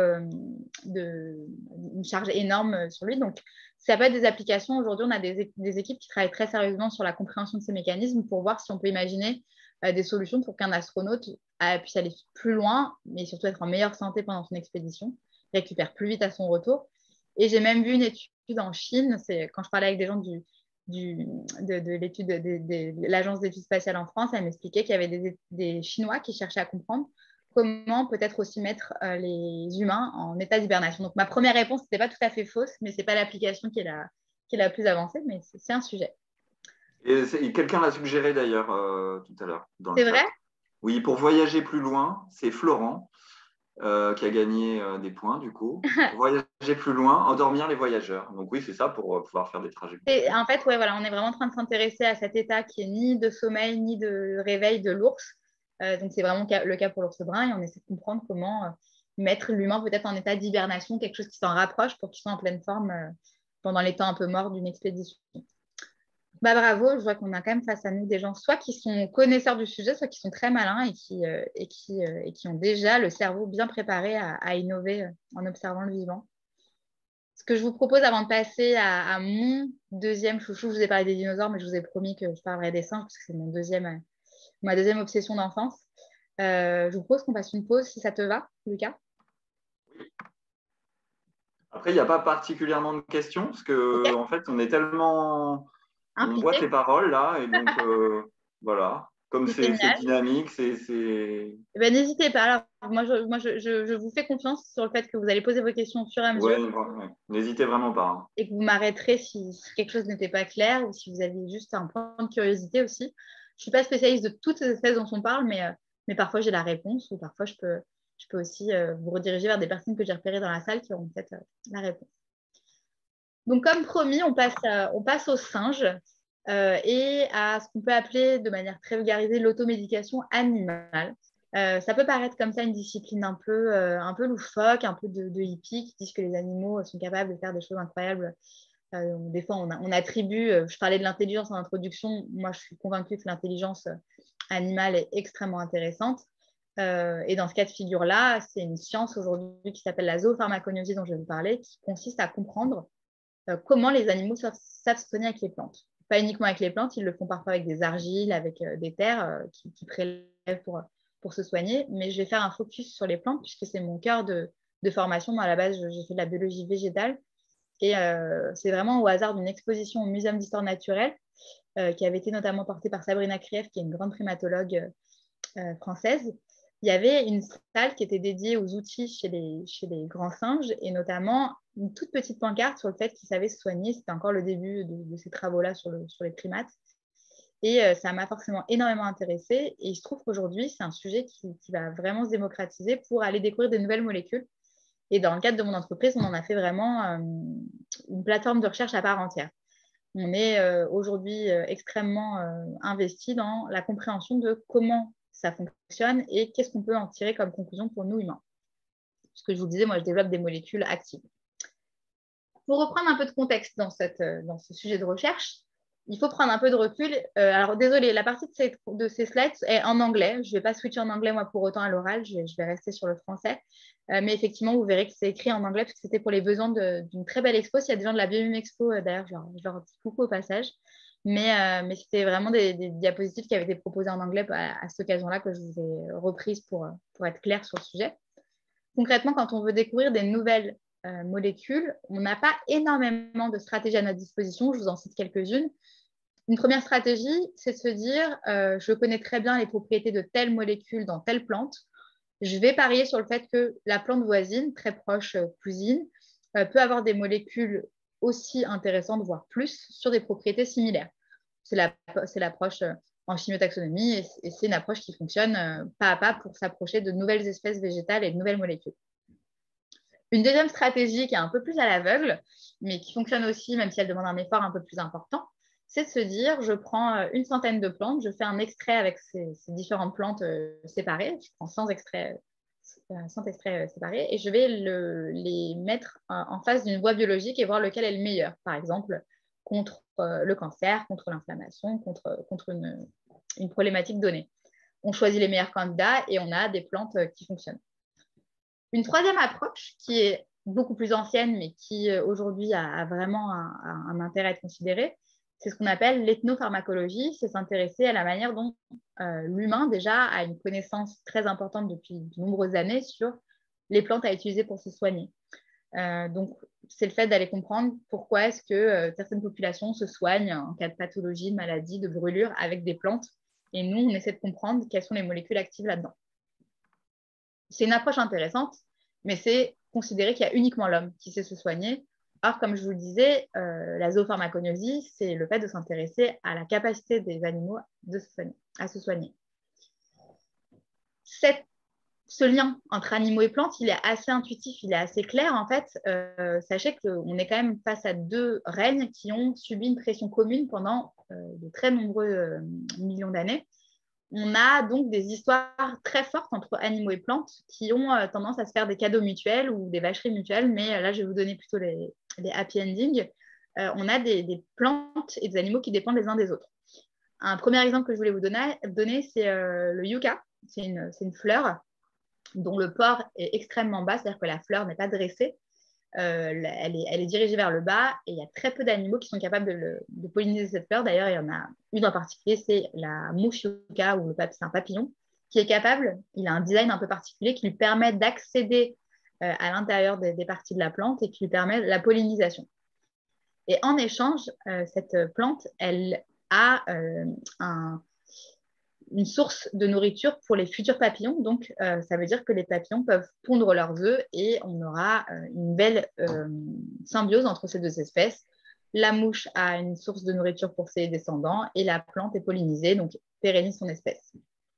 une charge énorme sur lui. Donc, ça peut être des applications. Aujourd'hui, on a des équipes qui travaillent très sérieusement sur la compréhension de ces mécanismes pour voir si on peut imaginer des solutions pour qu'un astronaute puisse aller plus loin, mais surtout être en meilleure santé pendant son expédition, récupère plus vite à son retour. Et j'ai même vu une étude en Chine, c'est quand je parlais avec des gens de l'étude de l'Agence d'études spatiales en France, elle m'expliquait qu'il y avait des Chinois qui cherchaient à comprendre comment peut-être aussi mettre les humains en état d'hibernation. Donc ma première réponse n'était pas tout à fait fausse, mais ce n'est pas l'application qui est la plus avancée, mais c'est un sujet. Et quelqu'un l'a suggéré d'ailleurs tout à l'heure dans le C'est chat. vrai? Oui, pour voyager plus loin, c'est Florent qui a gagné des points du coup. Pour voyager plus loin, endormir les voyageurs. Donc oui, c'est ça pour pouvoir faire des trajets plus courts. En fait, ouais, voilà, on est vraiment en train de s'intéresser à cet état qui est ni de sommeil ni de réveil de l'ours. Donc c'est vraiment le cas pour l'ours brun et on essaie de comprendre comment mettre l'humain peut-être en état d'hibernation, quelque chose qui s'en rapproche pour qu'il soit en pleine forme pendant les temps un peu morts d'une expédition. Bah, bravo, je vois qu'on a quand même face à nous des gens soit qui sont connaisseurs du sujet, soit qui sont très malins et qui ont déjà le cerveau bien préparé à innover en observant le vivant. Ce que je vous propose avant de passer à mon deuxième chouchou, je vous ai parlé des dinosaures, mais je vous ai promis que je parlerai des singes parce que c'est ma deuxième obsession d'enfance. Je vous propose qu'on fasse une pause si ça te va, Lucas. Après, il n'y a pas particulièrement de questions parce que Ok. en fait, on est tellement on boite Impliqué. les paroles là et donc voilà. Comme C'est c'est génial. dynamique, c'est Eh ben, n'hésitez pas. Alors, je vous fais confiance sur le fait que vous allez poser vos questions au fur et à mesure ouais, ouais. N'hésitez vraiment pas. Hein. et que vous m'arrêterez si quelque chose n'était pas clair ou si vous aviez juste un point de curiosité aussi. Je ne suis pas spécialiste de toutes ces espèces dont on parle, mais parfois j'ai la réponse ou parfois je peux aussi vous rediriger vers des personnes que j'ai repérées dans la salle qui auront peut-être la réponse. Donc, comme promis, on passe aux singes et à ce qu'on peut appeler de manière très vulgarisée l'automédication animale. Ça peut paraître comme ça une discipline un peu loufoque, un peu de hippie qui disent que les animaux sont capables de faire des choses incroyables. Des fois, on attribue, je parlais de l'intelligence en introduction, moi je suis convaincue que l'intelligence animale est extrêmement intéressante. Et dans ce cas de figure-là, c'est une science aujourd'hui qui s'appelle la zoopharmacognosie dont je vais vous parler, qui consiste à comprendre comment les animaux savent se soigner avec les plantes. Pas uniquement avec les plantes, ils le font parfois avec des argiles, avec des terres qui prélèvent pour se soigner. Mais je vais faire un focus sur les plantes puisque c'est mon cœur de formation. Moi, à la base, j'ai fait de la biologie végétale. Et c'est vraiment au hasard d'une exposition au Muséum d'histoire naturelle qui avait été notamment portée par Sabrina Krief, qui est une grande primatologue française. Il y avait une salle qui était dédiée aux outils chez les grands singes et notamment une toute petite pancarte sur le fait qu'ils savaient se soigner. C'était encore le début de ces travaux-là sur les primates. Et ça m'a forcément énormément intéressée. Et il se trouve qu'aujourd'hui, c'est un sujet qui va vraiment se démocratiser pour aller découvrir de nouvelles molécules. Et dans le cadre de mon entreprise, on en a fait vraiment une plateforme de recherche à part entière. On est aujourd'hui extrêmement investi dans la compréhension de comment ça fonctionne et qu'est-ce qu'on peut en tirer comme conclusion pour nous humains. Ce que je vous disais, moi, je développe des molécules actives. Pour reprendre un peu de contexte dans ce sujet de recherche, il faut prendre un peu de recul. Alors, désolé, la partie de ces slides est en anglais. Je ne vais pas switcher en anglais, moi, pour autant à l'oral. Je vais rester sur le français. Mais effectivement, vous verrez que c'est écrit en anglais parce que c'était pour les besoins d'une très belle expo. S'il y a des gens de la Biomime Expo, d'ailleurs, je leur dis coucou au passage. Mais c'était vraiment des diapositives qui avaient été proposées en anglais à cette occasion-là que je vous ai reprises pour être clair sur le sujet. Concrètement, quand on veut découvrir des nouvelles molécules, on n'a pas énormément de stratégies à notre disposition. Je vous en cite quelques-unes. Une première stratégie, c'est de se dire, je connais très bien les propriétés de telle molécule dans telle plante. Je vais parier sur le fait que la plante voisine, très proche cousine, peut avoir des molécules aussi intéressantes, voire plus, sur des propriétés similaires. C'est l'approche en chimiotaxonomie et c'est une approche qui fonctionne pas à pas pour s'approcher de nouvelles espèces végétales et de nouvelles molécules. Une deuxième stratégie qui est un peu plus à l'aveugle, mais qui fonctionne aussi, même si elle demande un effort un peu plus important, c'est de se dire, je prends une centaine de plantes, je fais un extrait avec ces différentes plantes séparées, je prends 100 extraits, séparés, et je vais les mettre en face d'une voie biologique et voir lequel est le meilleur. Par exemple, contre le cancer, contre l'inflammation, contre une problématique donnée. On choisit les meilleurs candidats et on a des plantes qui fonctionnent. Une troisième approche qui est beaucoup plus ancienne, mais qui aujourd'hui a vraiment un intérêt à être considérée, c'est ce qu'on appelle l'ethnopharmacologie. C'est s'intéresser à la manière dont l'humain déjà a une connaissance très importante depuis de nombreuses années sur les plantes à utiliser pour se soigner. Donc, c'est le fait d'aller comprendre pourquoi est-ce que certaines populations se soignent en cas de pathologie, de maladie, de brûlure avec des plantes. Et nous, on essaie de comprendre quelles sont les molécules actives là-dedans. C'est une approche intéressante, mais c'est considérer qu'il y a uniquement l'homme qui sait se soigner. Or, comme je vous le disais, la zoopharmacognosie, c'est le fait de s'intéresser à la capacité des animaux à se soigner. Ce lien entre animaux et plantes, il est assez intuitif, il est assez clair. En fait, sachez qu'on est quand même face à deux règnes qui ont subi une pression commune pendant de très nombreux millions d'années. On a donc des histoires très fortes entre animaux et plantes qui ont tendance à se faire des cadeaux mutuels ou des vacheries mutuelles, mais là, je vais vous donner plutôt les happy endings. On a des plantes et des animaux qui dépendent les uns des autres. Un premier exemple que je voulais vous donner c'est le yucca. C'est une fleur dont le port est extrêmement bas, c'est-à-dire que la fleur n'est pas dressée. Elle est dirigée vers le bas et il y a très peu d'animaux qui sont capables de polliniser cette fleur. D'ailleurs, il y en a une en particulier, c'est la mouche yucca, ou c'est un papillon, qui est capable, il a un design un peu particulier qui lui permet d'accéder à l'intérieur des parties de la plante et qui lui permet la pollinisation. Et en échange, cette plante, elle a une source de nourriture pour les futurs papillons. Donc, ça veut dire que les papillons peuvent pondre leurs œufs et on aura une belle symbiose entre ces deux espèces. La mouche a une source de nourriture pour ses descendants et la plante est pollinisée, donc pérennise son espèce.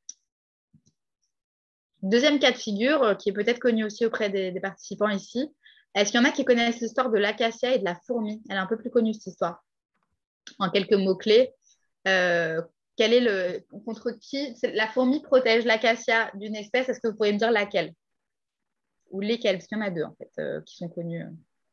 Deuxième cas de figure, qui est peut-être connu aussi auprès des participants ici. Est-ce qu'il y en a qui connaissent l'histoire de l'acacia et de la fourmi? Elle est un peu plus connue, cette histoire. En quelques mots-clés, contre qui la fourmi protège l'acacia d'une espèce? Est-ce que vous pourriez me dire laquelle? Ou lesquelles? Parce qu'il y en a deux, en fait, qui sont connues.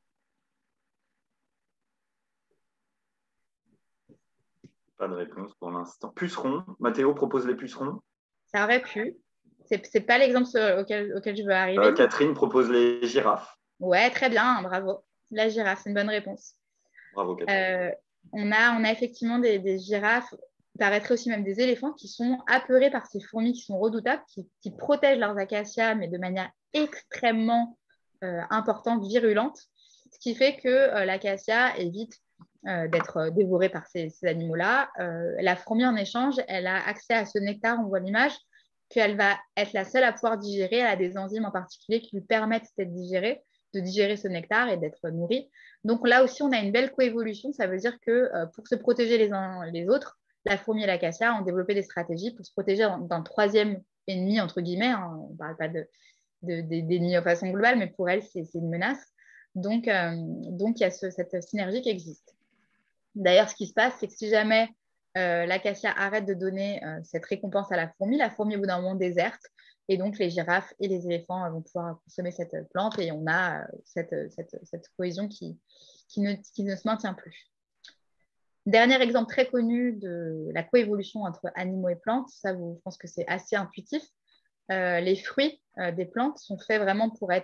Pas de réponse pour l'instant. Pucerons. Mathéo propose les pucerons. Ça aurait pu. C'est pas l'exemple auquel je veux arriver. Catherine propose les girafes. Ouais, très bien, bravo. La girafe, c'est une bonne réponse. Bravo, Catherine. On a effectivement des girafes, paraîtrait aussi même des éléphants qui sont apeurés par ces fourmis qui sont redoutables, qui protègent leurs acacias, mais de manière extrêmement importante, virulente, ce qui fait que l'acacia évite d'être dévorée par ces animaux-là. La fourmi, en échange, elle a accès à ce nectar, on voit l'image, qu'elle va être la seule à pouvoir digérer. Elle a des enzymes en particulier qui lui permettent d'être digérée, de digérer ce nectar et d'être nourrie. Donc là aussi, on a une belle coévolution. Ça veut dire que pour se protéger les uns les autres, la fourmi et l'acacia ont développé des stratégies pour se protéger d'un troisième ennemi, entre guillemets. Hein. On ne parle pas d'ennemis de façon globale, mais pour elles, c'est une menace. Donc, il y a cette synergie qui existe. D'ailleurs, ce qui se passe, c'est que si jamais l'acacia arrête de donner cette récompense à la fourmi, au bout d'un moment, déserte. Et donc, les girafes et les éléphants vont pouvoir consommer cette plante et on a cette cohésion qui ne se maintient plus. Dernier exemple très connu de la coévolution entre animaux et plantes, ça, je pense que c'est assez intuitif. Les fruits des plantes sont faits vraiment pour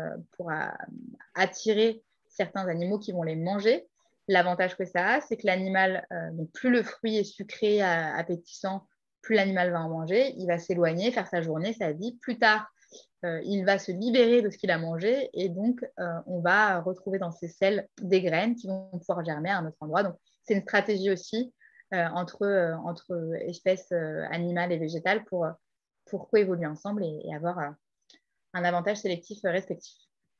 attirer certains animaux qui vont les manger. L'avantage que ça a, c'est que l'animal, plus le fruit est sucré, appétissant, plus l'animal va en manger, il va s'éloigner, faire sa journée, sa vie. Plus tard, il va se libérer de ce qu'il a mangé et donc on va retrouver dans ses selles des graines qui vont pouvoir germer à un autre endroit. Donc, c'est une stratégie aussi entre espèces animales et végétales pour coévoluer ensemble et avoir un avantage sélectif respectif.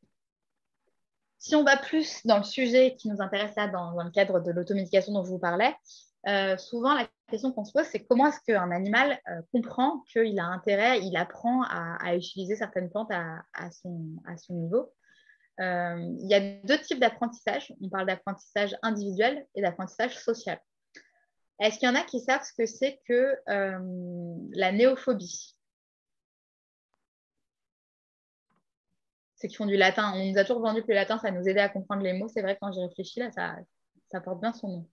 Si on va plus dans le sujet qui nous intéresse là, dans le cadre de l'automédication dont je vous parlais, souvent la question qu'on se pose, c'est comment est-ce qu'un animal comprend qu'il a intérêt, il apprend à utiliser certaines plantes à son niveau. Il y a deux types d'apprentissage. On parle d'apprentissage individuel et d'apprentissage social. Est-ce qu'il y en a qui savent ce que c'est que la néophobie? Ceux qui font du latin. On nous a toujours vendu que le latin, ça nous aidait à comprendre les mots. C'est vrai que quand j'y réfléchis, là, ça porte bien son nom.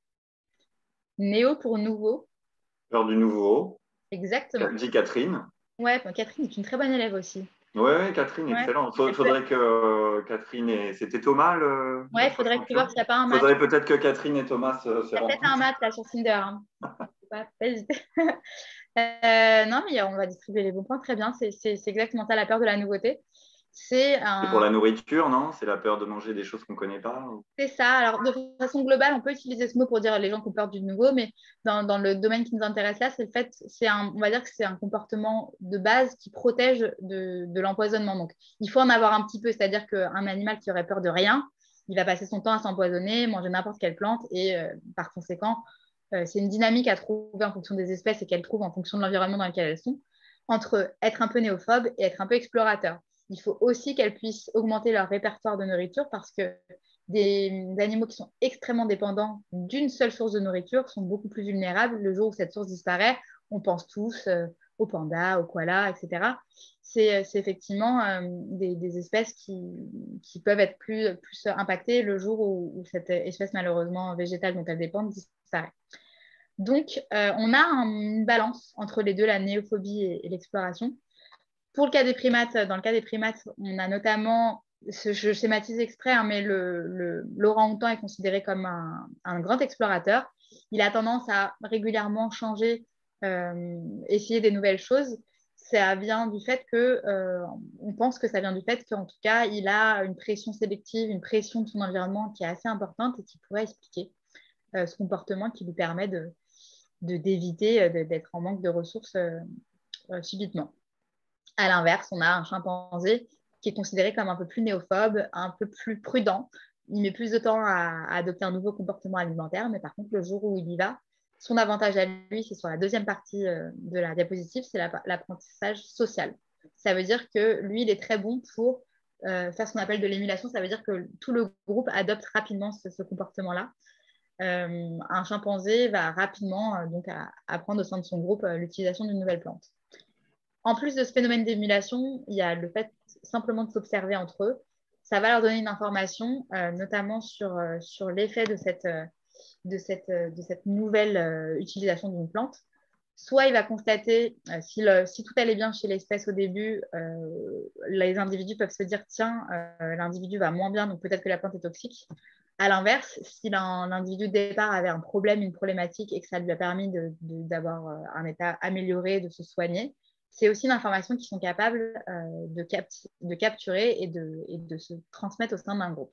Néo pour nouveau. Genre du nouveau. Exactement. Dit Catherine. Ouais, Catherine est une très bonne élève aussi. Oui, Catherine, Ouais. excellent. Il faudrait que Catherine et... C'était Thomas, Ouais, il notre faudrait que tu vois champion. s'il n'y a pas un Il match. faudrait peut-être que Catherine et Thomas se Il y a peut-être un rencontrent. match là sur Tinder. Hein. Faut pas hésiter. Non, mais on va distribuer les bons points. Très bien. C'est exactement ça, la peur de la nouveauté. C'est C'est pour la nourriture, non? C'est la peur de manger des choses qu'on ne connaît pas? C'est ça. Alors, de façon globale, on peut utiliser ce mot pour dire les gens qui ont peur du nouveau, mais dans le domaine qui nous intéresse là, c'est le fait, on va dire que c'est un comportement de base qui protège de l'empoisonnement. Donc, il faut en avoir un petit peu, c'est-à-dire qu'un animal qui aurait peur de rien, il va passer son temps à s'empoisonner, manger n'importe quelle plante, et par conséquent, c'est une dynamique à trouver en fonction des espèces et qu'elles trouvent en fonction de l'environnement dans lequel elles sont, entre être un peu néophobe et être un peu explorateur. Il faut aussi qu'elles puissent augmenter leur répertoire de nourriture parce que des animaux qui sont extrêmement dépendants d'une seule source de nourriture sont beaucoup plus vulnérables. Le jour où cette source disparaît, on pense tous aux pandas, aux koalas, etc. C'est effectivement des espèces qui peuvent être plus impactées le jour où cette espèce malheureusement végétale dont elles dépendent disparaît. Donc, on a une balance entre les deux, la néophobie et l'exploration. Pour le cas des primates, dans le cas des primates, on a notamment, je schématise exprès, hein, mais l'orang-outan est considéré comme un grand explorateur. Il a tendance à régulièrement changer, essayer des nouvelles choses. Ça vient du fait que, on pense que ça vient du fait qu'en tout cas, il a une pression sélective, une pression de son environnement qui est assez importante et qui pourrait expliquer ce comportement qui lui permet d'éviter d'être en manque de ressources subitement. À l'inverse, on a un chimpanzé qui est considéré comme un peu plus néophobe, un peu plus prudent. Il met plus de temps à adopter un nouveau comportement alimentaire, mais par contre, le jour où il y va, son avantage à lui, c'est sur la deuxième partie de la diapositive, c'est l'apprentissage social. Ça veut dire que lui, il est très bon pour faire ce qu'on appelle de l'émulation. Ça veut dire que tout le groupe adopte rapidement ce comportement-là. Un chimpanzé va rapidement donc apprendre au sein de son groupe l'utilisation d'une nouvelle plante. En plus de ce phénomène d'émulation, il y a le fait simplement de s'observer entre eux. Ça va leur donner une information, notamment sur l'effet de cette nouvelle utilisation d'une plante. Soit il va constater, si tout allait bien chez l'espèce au début, les individus peuvent se dire, tiens, l'individu va moins bien, donc peut-être que la plante est toxique. À l'inverse, si l'individu de départ avait un problème, une problématique, et que ça lui a permis d'avoir un état amélioré, de se soigner, c'est aussi une information qu'ils sont capables de capturer et de se transmettre au sein d'un groupe.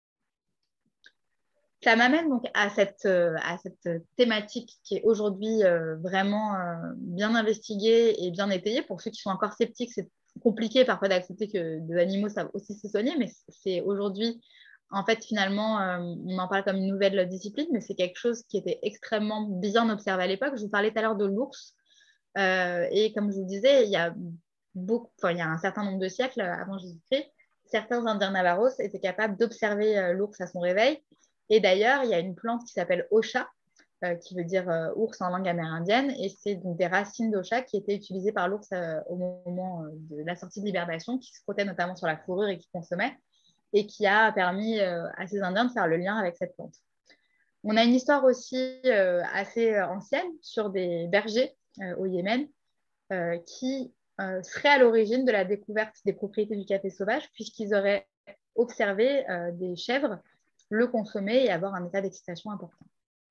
Ça m'amène donc à cette thématique qui est aujourd'hui vraiment bien investiguée et bien étayée. Pour ceux qui sont encore sceptiques, c'est compliqué parfois d'accepter que des animaux savent aussi se soigner, mais c'est aujourd'hui, en fait, finalement, on en parle comme une nouvelle discipline, mais c'est quelque chose qui était extrêmement bien observé à l'époque. Je vous parlais tout à l'heure de l'ours. Et comme je vous disais, il y a un certain nombre de siècles avant Jésus-Christ, certains Indiens Navarros étaient capables d'observer l'ours à son réveil. Et d'ailleurs, il y a une plante qui s'appelle Ocha, qui veut dire ours en langue amérindienne, et c'est donc des racines d'Ocha qui étaient utilisées par l'ours au moment de la sortie de l'hibernation, qui se frottaient notamment sur la fourrure et qui consommaient, et qui a permis à ces Indiens de faire le lien avec cette plante. On a une histoire aussi assez ancienne sur des bergers au Yémen qui seraient à l'origine de la découverte des propriétés du café sauvage, puisqu'ils auraient observé des chèvres le consommer et avoir un état d'excitation important.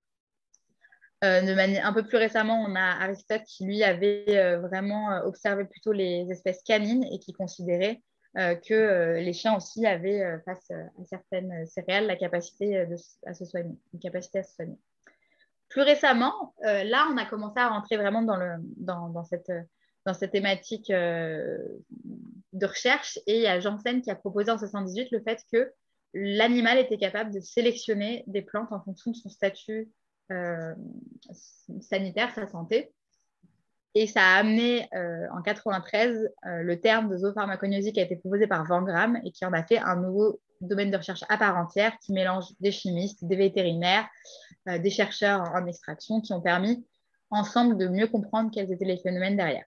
De manière un peu plus récemment, on a Aristote qui, lui, avait vraiment observé plutôt les espèces canines et qui considérait que les chiens aussi avaient, face à certaines céréales, la capacité à se soigner, une capacité à se soigner. Plus récemment, là, on a commencé à rentrer vraiment dans cette thématique de recherche, et il y a Janssen qui a proposé en 1978 le fait que l'animal était capable de sélectionner des plantes en fonction de son statut sanitaire, sa santé. Et ça a amené en 1993 le terme de zoopharmacognosie qui a été proposé par Van Gram et qui en a fait un nouveau domaine de recherche à part entière qui mélange des chimistes, des vétérinaires, des chercheurs en extraction qui ont permis ensemble de mieux comprendre quels étaient les phénomènes derrière.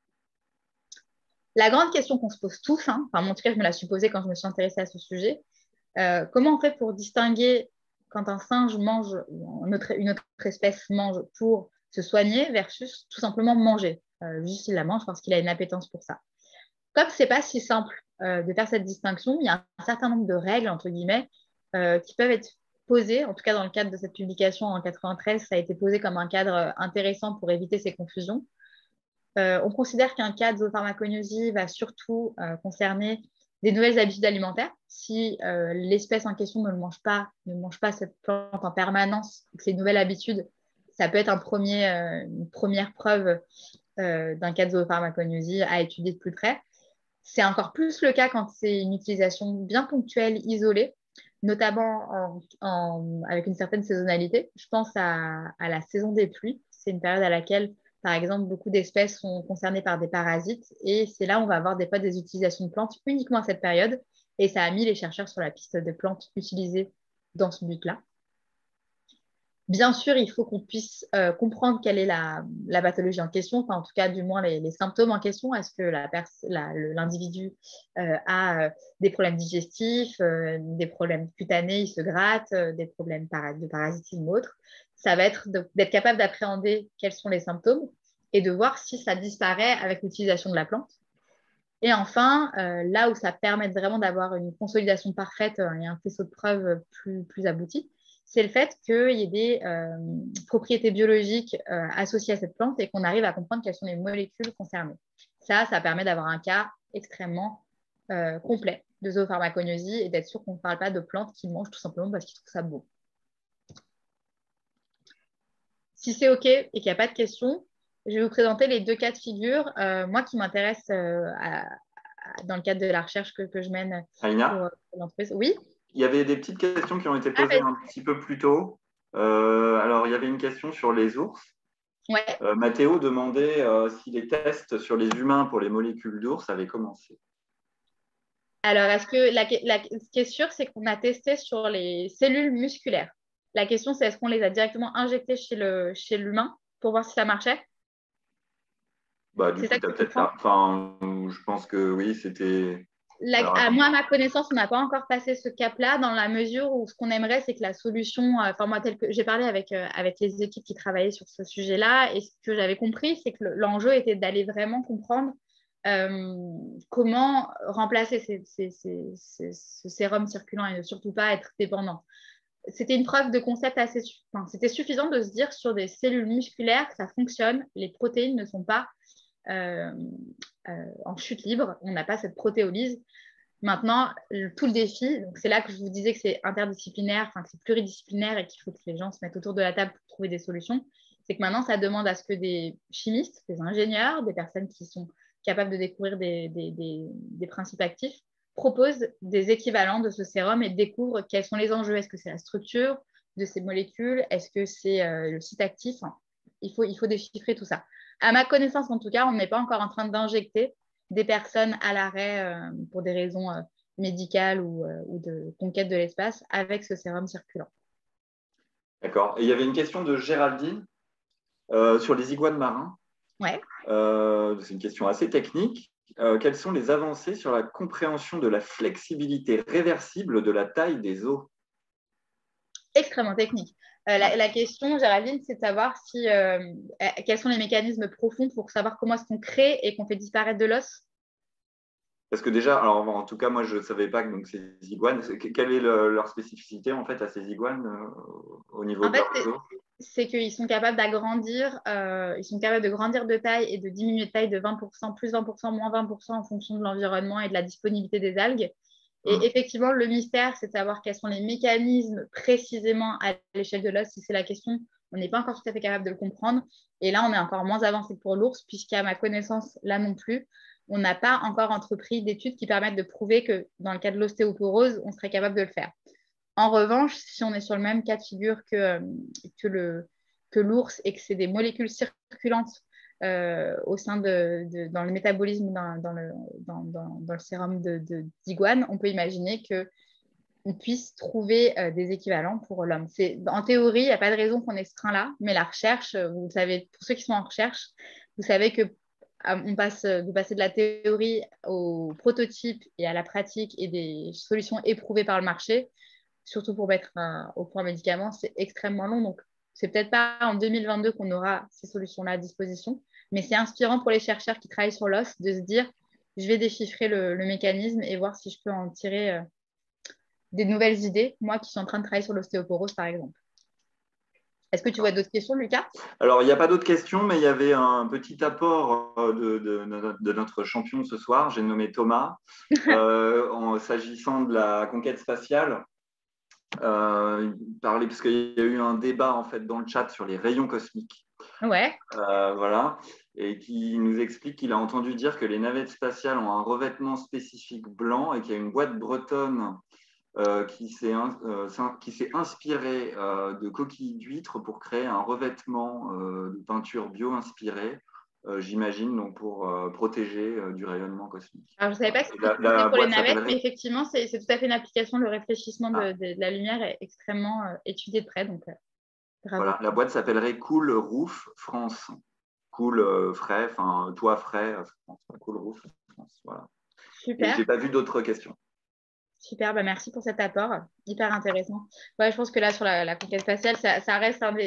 La grande question qu'on se pose tous, hein, enfin, en tout cas je me la suis posée quand je me suis intéressée à ce sujet, comment on fait pour distinguer quand un singe mange ou une autre espèce mange pour se soigner versus tout simplement manger. Juste il la mange parce qu'il a une appétence pour ça. Comme ce n'est pas si simple de faire cette distinction, il y a un certain nombre de règles, entre guillemets, qui peuvent être posées. En tout cas, dans le cadre de cette publication en 93, ça a été posé comme un cadre intéressant pour éviter ces confusions. On considère qu'un cas de zoopharmacognosie va surtout concerner des nouvelles habitudes alimentaires. Si l'espèce en question ne mange pas cette plante en permanence, ces nouvelles habitudes, ça peut être une première preuve d'un cas de zoopharmacognosie à étudier de plus près. C'est encore plus le cas quand c'est une utilisation bien ponctuelle, isolée, notamment avec une certaine saisonnalité. Je pense à la saison des pluies. C'est une période à laquelle, par exemple, beaucoup d'espèces sont concernées par des parasites. Et c'est là où on va avoir des fois des utilisations de plantes uniquement à cette période. Et ça a mis les chercheurs sur la piste de plantes utilisées dans ce but-là. Bien sûr, il faut qu'on puisse comprendre quelle est la pathologie en question, enfin, en tout cas, du moins, les symptômes en question. Est-ce que l'individu a des problèmes digestifs, des problèmes cutanés, il se gratte, des problèmes de parasitisme ou autre. Ça va être d'être capable d'appréhender quels sont les symptômes et de voir si ça disparaît avec l'utilisation de la plante. Et enfin, là où ça permet vraiment d'avoir une consolidation parfaite et un faisceau de preuves plus abouti, c'est le fait qu'il y ait des propriétés biologiques associées à cette plante et qu'on arrive à comprendre quelles sont les molécules concernées. Ça permet d'avoir un cas extrêmement complet de zoopharmacognosie et d'être sûr qu'on ne parle pas de plantes qu'ils mangent tout simplement parce qu'ils trouvent ça beau. Si c'est OK et qu'il n'y a pas de questions, je vais vous présenter les deux cas de figure, moi qui m'intéresse dans le cadre de la recherche que je mène pour l'entreprise. Oui. Il y avait des petites questions qui ont été posées un petit peu plus tôt. Alors, il y avait une question sur les ours. Ouais. Mathéo demandait si les tests sur les humains pour les molécules d'ours avaient commencé. Alors, est-ce que ce qui est sûr, c'est qu'on a testé sur les cellules musculaires. La question, c'est est-ce qu'on les a directement injectées chez l'humain pour voir si ça marchait? Bah, du coup, tu as peut-être là. Enfin, je pense que oui, c'était. Moi, à ma connaissance, on n'a pas encore passé ce cap-là dans la mesure où ce qu'on aimerait, c'est que la solution, moi, tel que j'ai parlé avec les équipes qui travaillaient sur ce sujet-là, et ce que j'avais compris, c'est que l'enjeu était d'aller vraiment comprendre comment remplacer ce sérum circulant et ne surtout pas être dépendant. C'était une preuve de concept c'était suffisant de se dire sur des cellules musculaires que ça fonctionne, les protéines ne sont pas en chute libre, on n'a pas cette protéolyse. Maintenant, tout le défi, c'est là que je vous disais que c'est interdisciplinaire, que c'est pluridisciplinaire et qu'il faut que les gens se mettent autour de la table pour trouver des solutions, c'est que maintenant, ça demande à ce que des chimistes, des ingénieurs, des personnes qui sont capables de découvrir des principes actifs, proposent des équivalents de ce sérum et découvrent quels sont les enjeux. Est-ce que c'est la structure de ces molécules? Est-ce que c'est le site actif? Il faut déchiffrer tout ça. À ma connaissance, en tout cas, on n'est pas encore en train d'injecter des personnes à l'arrêt pour des raisons médicales ou de conquête de l'espace avec ce sérum circulant. D'accord. Et il y avait une question de Géraldine sur les iguanes marins. Ouais. C'est une question assez technique. Quelles sont les avancées sur la compréhension de la flexibilité réversible de la taille des os? Extrêmement technique. La question, Géraldine, c'est de savoir quels sont les mécanismes profonds pour savoir comment est-ce qu'on crée et qu'on fait disparaître de l'os. Parce que déjà, alors en tout cas, moi, je ne savais pas que donc, ces iguanes, quelle est leur spécificité en fait à ces iguanes au niveau de leur os? C'est qu'ils sont capables d'agrandir, ils sont capables de grandir de taille et de diminuer de taille de 20%, plus 20%, moins 20% en fonction de l'environnement et de la disponibilité des algues. Et effectivement, le mystère, c'est de savoir quels sont les mécanismes précisément à l'échelle de l'os. Si c'est la question, on n'est pas encore tout à fait capable de le comprendre. Et là, on est encore moins avancé que pour l'ours, puisqu'à ma connaissance, là non plus, on n'a pas encore entrepris d'études qui permettent de prouver que dans le cas de l'ostéoporose, on serait capable de le faire. En revanche, si on est sur le même cas de figure que l'ours et que c'est des molécules circulantes au sein dans le métabolisme dans le sérum d'iguane, on peut imaginer qu'on puisse trouver des équivalents pour l'homme. En théorie, il n'y a pas de raison qu'on ait ce train-là, mais la recherche, vous savez, pour ceux qui sont en recherche, vous savez que on passe de la théorie au prototype et à la pratique et des solutions éprouvées par le marché. surtout pour mettre au point un médicament, c'est extrêmement long. Donc, c'est peut-être pas en 2022 qu'on aura ces solutions-là à disposition, mais c'est inspirant pour les chercheurs qui travaillent sur l'os de se dire, je vais déchiffrer le mécanisme et voir si je peux en tirer des nouvelles idées, moi qui suis en train de travailler sur l'ostéoporose, par exemple. Est-ce que tu vois d'autres questions, Lucas? Alors, il n'y a pas d'autres questions, mais il y avait un petit apport de notre champion ce soir, j'ai nommé Thomas, s'agissant de la conquête spatiale. Il parlait, parce qu'il y a eu un débat en fait, dans le chat sur les rayons cosmiques. Ouais. Voilà, et qui nous explique qu'il a entendu dire que les navettes spatiales ont un revêtement spécifique blanc et qu'il y a une boîte bretonne qui s'est inspirée de coquilles d'huîtres pour créer un revêtement de peinture bio-inspirée, j'imagine, donc pour protéger du rayonnement cosmique. Alors, je ne savais pas que c'était pour les navettes, mais effectivement, c'est tout à fait une application. Le réfléchissement de la lumière est extrêmement étudié de près. Donc, voilà, la boîte s'appellerait Cool Roof France. Cool frais, enfin, toit frais, France. Cool Roof France. Voilà. Super. Et je n'ai pas vu d'autres questions. Super, bah merci pour cet apport, hyper intéressant. Ouais, je pense que là, sur la conquête spatiale, ça reste un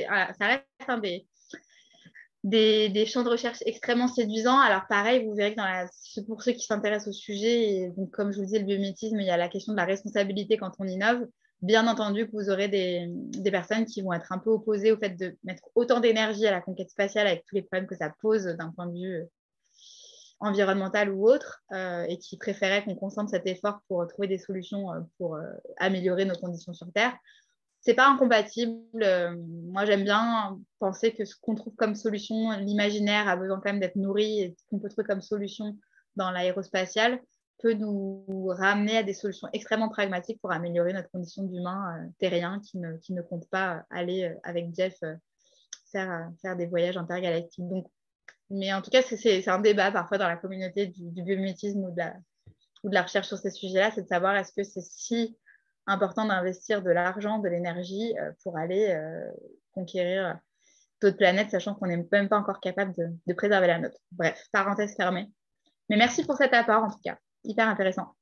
des champs de recherche extrêmement séduisants. Alors pareil, vous verrez que pour ceux qui s'intéressent au sujet, et donc, comme je vous disais, le biomimétisme, il y a la question de la responsabilité quand on innove. Bien entendu que vous aurez des personnes qui vont être un peu opposées au fait de mettre autant d'énergie à la conquête spatiale avec tous les problèmes que ça pose d'un point de vue environnementale ou autre, et qui préféraient qu'on concentre cet effort pour trouver des solutions pour améliorer nos conditions sur Terre. C'est pas incompatible. Moi, j'aime bien penser que ce qu'on trouve comme solution, l'imaginaire a besoin quand même d'être nourri, et ce qu'on peut trouver comme solution dans l'aérospatiale peut nous ramener à des solutions extrêmement pragmatiques pour améliorer notre condition d'humain terrien qui ne compte pas aller avec Jeff faire des voyages intergalactiques. Donc, mais en tout cas, c'est un débat parfois dans la communauté du biomimétisme ou de la recherche sur ces sujets-là, c'est de savoir est-ce que c'est si important d'investir de l'argent, de l'énergie pour aller conquérir d'autres planètes, sachant qu'on n'est même pas encore capable de préserver la nôtre. Bref, parenthèse fermée. Mais merci pour cet apport, en tout cas. Hyper intéressant.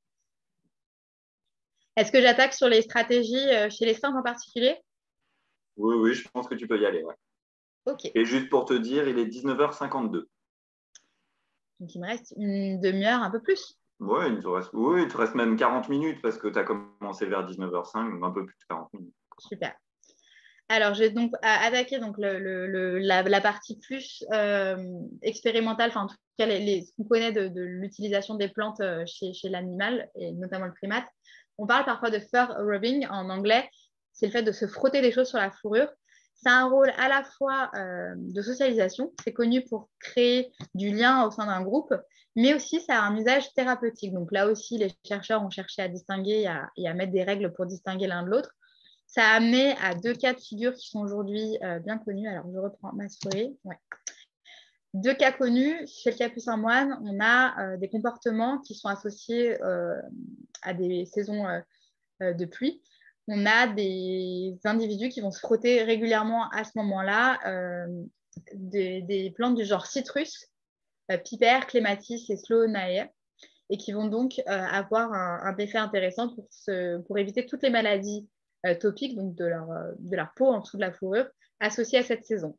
Est-ce que j'attaque sur les stratégies chez les singes en particulier? Oui, je pense que tu peux y aller. Ouais. Ok. Et juste pour te dire, il est 19h52. Donc, il me reste une demi-heure, un peu plus. Oui, il te reste même 40 minutes parce que tu as commencé vers 19h05, donc un peu plus de 40 minutes. Super. Alors, je vais donc attaquer donc, la partie plus expérimentale, enfin en tout cas ce qu'on connaît de l'utilisation des plantes chez l'animal, et notamment le primate. On parle parfois de fur rubbing en anglais, c'est le fait de se frotter des choses sur la fourrure. Ça a un rôle à la fois de socialisation, c'est connu pour créer du lien au sein d'un groupe, mais aussi ça a un usage thérapeutique. Donc là aussi, les chercheurs ont cherché à distinguer et à mettre des règles pour distinguer l'un de l'autre. Ça a amené à deux cas de figure qui sont aujourd'hui bien connus. Alors, je reprends ma souris. Ouais. Deux cas connus. Chez le capucin moine, on a des comportements qui sont associés à des saisons de pluie. On a des individus qui vont se frotter régulièrement à ce moment-là des plantes du genre citrus, piper, clématis et sloanae, et qui vont donc avoir un effet intéressant pour éviter toutes les maladies topiques, donc de leur peau en dessous de la fourrure, associées à cette saison.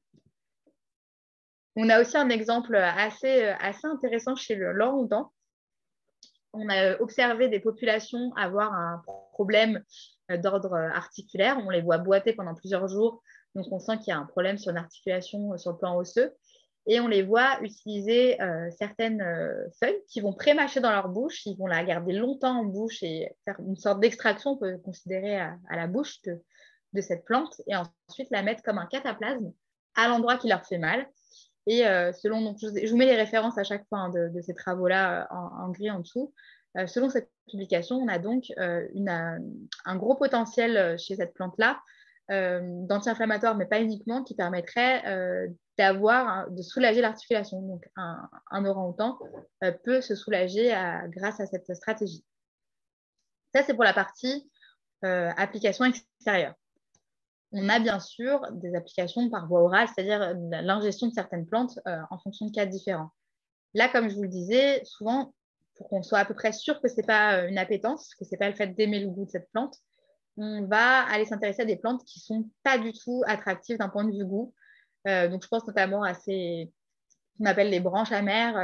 On a aussi un exemple assez intéressant chez l'orang-outan. On a observé des populations avoir un problème d'ordre articulaire. On les voit boiter pendant plusieurs jours, donc on sent qu'il y a un problème sur une articulation sur le plan osseux. Et on les voit utiliser certaines feuilles qui vont pré-mâcher dans leur bouche. Ils vont la garder longtemps en bouche et faire une sorte d'extraction, on peut considérer à la bouche de cette plante, et ensuite la mettre comme un cataplasme à l'endroit qui leur fait mal. Et selon, donc, je vous mets les références à chaque fois hein, de ces travaux-là en gris en dessous. Selon cette publication, on a donc un gros potentiel chez cette plante-là d'anti-inflammatoire, mais pas uniquement, qui permettrait de soulager l'articulation. Donc, un orang-outan peut se soulager grâce à cette stratégie. Ça, c'est pour la partie application extérieure. On a bien sûr des applications par voie orale, c'est-à-dire l'ingestion de certaines plantes en fonction de cas différents. Là, comme je vous le disais, souvent, pour qu'on soit à peu près sûr que ce n'est pas une appétence, que ce n'est pas le fait d'aimer le goût de cette plante, on va aller s'intéresser à des plantes qui ne sont pas du tout attractives d'un point de vue goût. Donc, je pense notamment à qu'on appelle les branches amères,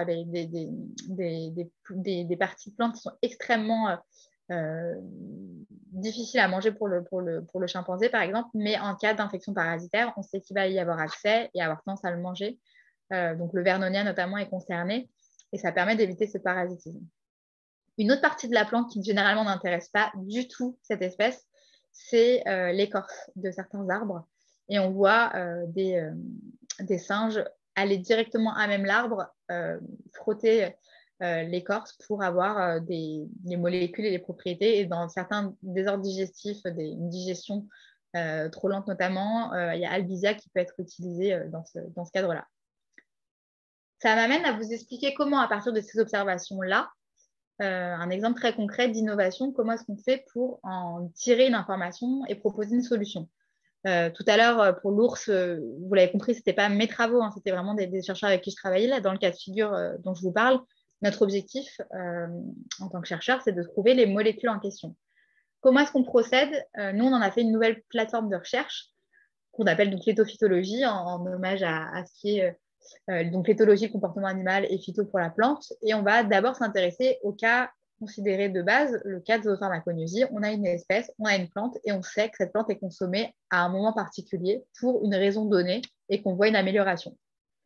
des parties de plantes qui sont extrêmement difficiles à manger pour le chimpanzé, par exemple, mais en cas d'infection parasitaire, on sait qu'il va y avoir accès et avoir tendance à le manger. Donc, le vernonia, notamment, est concerné et ça permet d'éviter ce parasitisme. Une autre partie de la plante qui généralement n'intéresse pas du tout cette espèce, c'est l'écorce de certains arbres. Et on voit des singes aller directement à même l'arbre, frotter l'écorce pour avoir les molécules et les propriétés. Et dans certains désordres digestifs, une digestion trop lente notamment, il y a Albizia qui peut être utilisé dans ce cadre-là. Ça m'amène à vous expliquer comment, à partir de ces observations-là, un exemple très concret d'innovation, comment est-ce qu'on fait pour en tirer une information et proposer une solution. Tout à l'heure, pour l'ours, vous l'avez compris, ce n'était pas mes travaux, hein, c'était vraiment des chercheurs avec qui je travaillais. Là, dans le cas de figure dont je vous parle, notre objectif en tant que chercheur, c'est de trouver les molécules en question. Comment est-ce qu'on procède? Nous, on en a fait une nouvelle plateforme de recherche qu'on appelle donc l'éthophytologie, en hommage à ce qui est donc l'éthologie, le comportement animal et phyto pour la plante. Et on va d'abord s'intéresser au cas considéré de base, le cas de zoopharmacognosie. On a une espèce, on a une plante et on sait que cette plante est consommée à un moment particulier pour une raison donnée et qu'on voit une amélioration.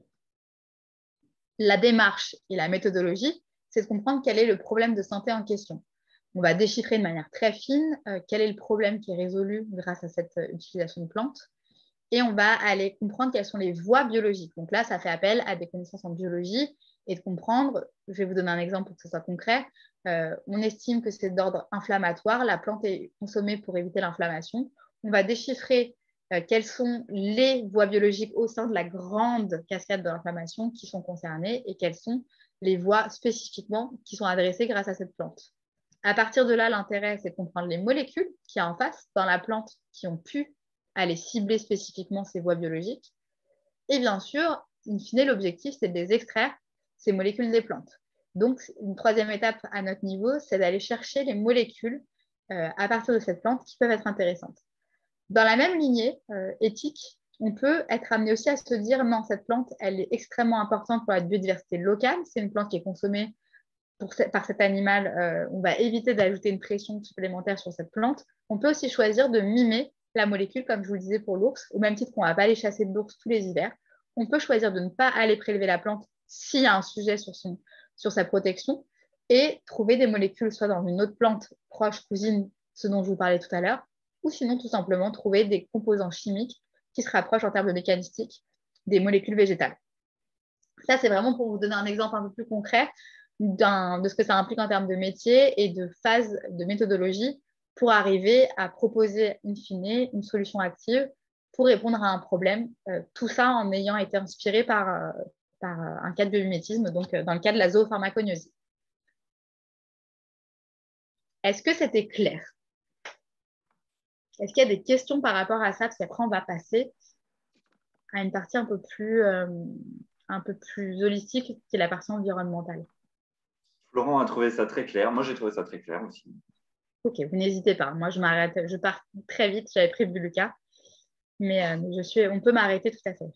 La démarche et la méthodologie, c'est de comprendre quel est le problème de santé en question. On va déchiffrer de manière très fine quel est le problème qui est résolu grâce à cette utilisation de plantes. Et on va aller comprendre quelles sont les voies biologiques. Donc là, ça fait appel à des connaissances en biologie et de comprendre, je vais vous donner un exemple pour que ce soit concret, on estime que c'est d'ordre inflammatoire, la plante est consommée pour éviter l'inflammation. On va déchiffrer quelles sont les voies biologiques au sein de la grande cascade de l'inflammation qui sont concernées et quelles sont les voies spécifiquement qui sont adressées grâce à cette plante. À partir de là, l'intérêt, c'est de comprendre les molécules qu'il y a en face dans la plante qui ont pu aller cibler spécifiquement ces voies biologiques. Et bien sûr, in fine, l'objectif, c'est de les extraire, ces molécules des plantes. Donc, une troisième étape à notre niveau, c'est d'aller chercher les molécules à partir de cette plante qui peuvent être intéressantes. Dans la même lignée éthique, on peut être amené aussi à se dire non, cette plante, elle est extrêmement importante pour la biodiversité locale. C'est une plante qui est consommée par cet animal. On va éviter d'ajouter une pression supplémentaire sur cette plante. On peut aussi choisir de mimer la molécule, comme je vous le disais pour l'ours, au même titre qu'on ne va pas aller chasser de l'ours tous les hivers. On peut choisir de ne pas aller prélever la plante s'il y a un sujet sur sa protection et trouver des molécules soit dans une autre plante proche, cousine, ce dont je vous parlais tout à l'heure, ou sinon tout simplement trouver des composants chimiques qui se rapprochent en termes de mécanistique des molécules végétales. Ça, c'est vraiment pour vous donner un exemple un peu plus concret de ce que ça implique en termes de métier et de phase de méthodologie pour arriver à proposer in fine une solution active pour répondre à un problème. Tout ça en ayant été inspiré par un cas de biomimétisme, donc dans le cas de la zoopharmacognosie. Est-ce que c'était clair? Est-ce qu'il y a des questions par rapport à ça? Parce qu'après, on va passer à une partie un peu plus holistique, qui est la partie environnementale. Florent a trouvé ça très clair. Moi, j'ai trouvé ça très clair aussi. Ok, vous n'hésitez pas. Moi, je m'arrête. Je pars très vite. J'avais prévu Lucas. Mais on peut m'arrêter tout à fait.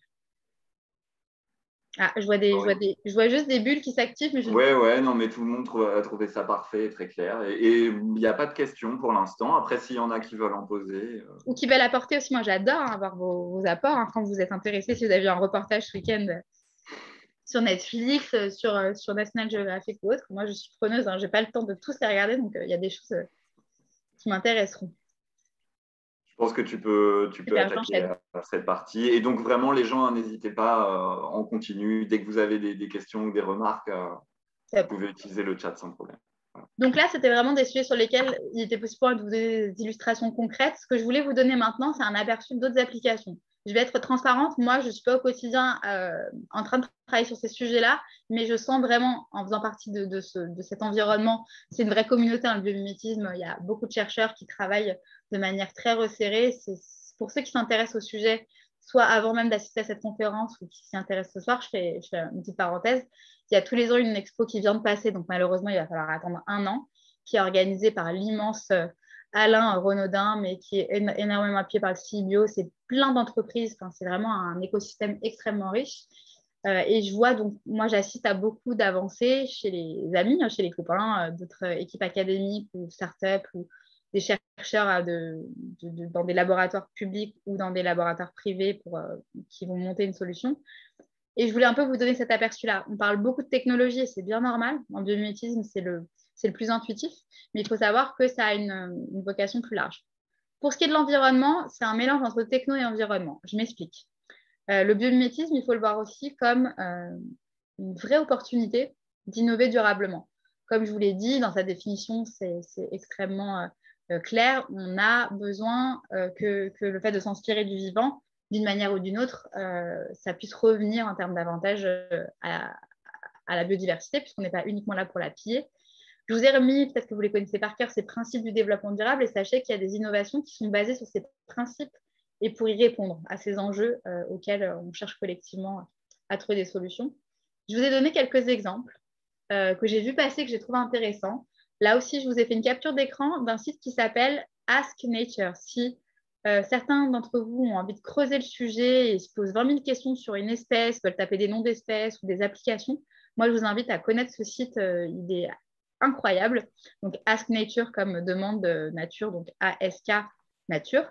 Ah, je vois juste des bulles qui s'activent. Ouais, non, mais tout le monde a trouvé ça parfait et très clair. Et il n'y a pas de questions pour l'instant. Après, s'il y en a qui veulent en poser. Ou qui veulent apporter aussi. Moi, j'adore avoir vos apports. Hein, quand vous êtes intéressés, si vous avez vu un reportage ce week-end sur Netflix, sur National Geographic ou autre. Moi, je suis preneuse. Hein, je n'ai pas le temps de tous les regarder. Donc, il y a des choses qui m'intéresseront. Je pense que tu peux attaquer à cette partie. Et donc, vraiment, les gens, n'hésitez pas, on continue. Dès que vous avez des questions ou des remarques, vous pouvez utiliser le chat sans problème. Voilà. Donc là, c'était vraiment des sujets sur lesquels il était possible de vous donner des illustrations concrètes. Ce que je voulais vous donner maintenant, c'est un aperçu d'autres applications. Je vais être transparente. Moi, je ne suis pas au quotidien en train de travailler sur ces sujets-là, mais je sens vraiment, en faisant partie de cet environnement, c'est une vraie communauté, le biomimétisme. Il y a beaucoup de chercheurs qui travaillent de manière très resserrée. C'est pour ceux qui s'intéressent au sujet, soit avant même d'assister à cette conférence ou qui s'y intéressent ce soir, je fais une petite parenthèse. Il y a tous les ans une expo qui vient de passer, donc malheureusement, il va falloir attendre 1 an, qui est organisée par l'immense Alain Renaudin, mais qui est énormément appuyé par le CIBio. C'est plein d'entreprises. Enfin, c'est vraiment un écosystème extrêmement riche. Et je vois, donc, moi, j'assiste à beaucoup d'avancées chez les amis, chez les copains, d'autres équipes académiques ou startups ou des chercheurs dans des laboratoires publics ou dans des laboratoires privés qui vont monter une solution. Et je voulais un peu vous donner cet aperçu-là. On parle beaucoup de technologie et c'est bien normal. En biomimétisme, c'est le plus intuitif, mais il faut savoir que ça a une vocation plus large. Pour ce qui est de l'environnement, c'est un mélange entre techno et environnement. Je m'explique. Le biomimétisme, il faut le voir aussi comme une vraie opportunité d'innover durablement. Comme je vous l'ai dit, dans sa définition, c'est extrêmement clair. On a besoin que le fait de s'inspirer du vivant, d'une manière ou d'une autre, ça puisse revenir en termes d'avantages à la biodiversité, puisqu'on n'est pas uniquement là pour la piller. Je vous ai remis, peut-être que vous les connaissez par cœur, ces principes du développement durable, et sachez qu'il y a des innovations qui sont basées sur ces principes et pour y répondre à ces enjeux auxquels on cherche collectivement à trouver des solutions. Je vous ai donné quelques exemples que j'ai vu passer, que j'ai trouvé intéressants. Là aussi, je vous ai fait une capture d'écran d'un site qui s'appelle Ask Nature. Si certains d'entre vous ont envie de creuser le sujet et se posent 20 000 questions sur une espèce, veulent taper des noms d'espèces ou des applications, moi, je vous invite à connaître ce site. Il est incroyable. Donc, Ask Nature comme demande nature, donc ASK Nature.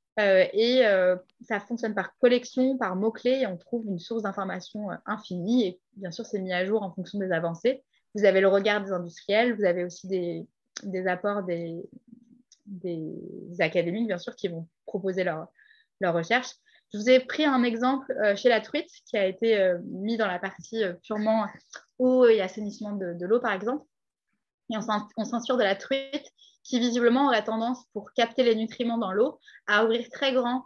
Ça fonctionne par collection, par mots-clés, et on trouve une source d'informations infinie. Et bien sûr, c'est mis à jour en fonction des avancées. Vous avez le regard des industriels, vous avez aussi des apports des académiques, bien sûr, qui vont proposer leur recherche. Je vous ai pris un exemple chez la truite, qui a été mis dans la partie purement eau et assainissement de l'eau, par exemple. Et on s'inspire de la truite qui, visiblement, aurait tendance, pour capter les nutriments dans l'eau, à ouvrir très grand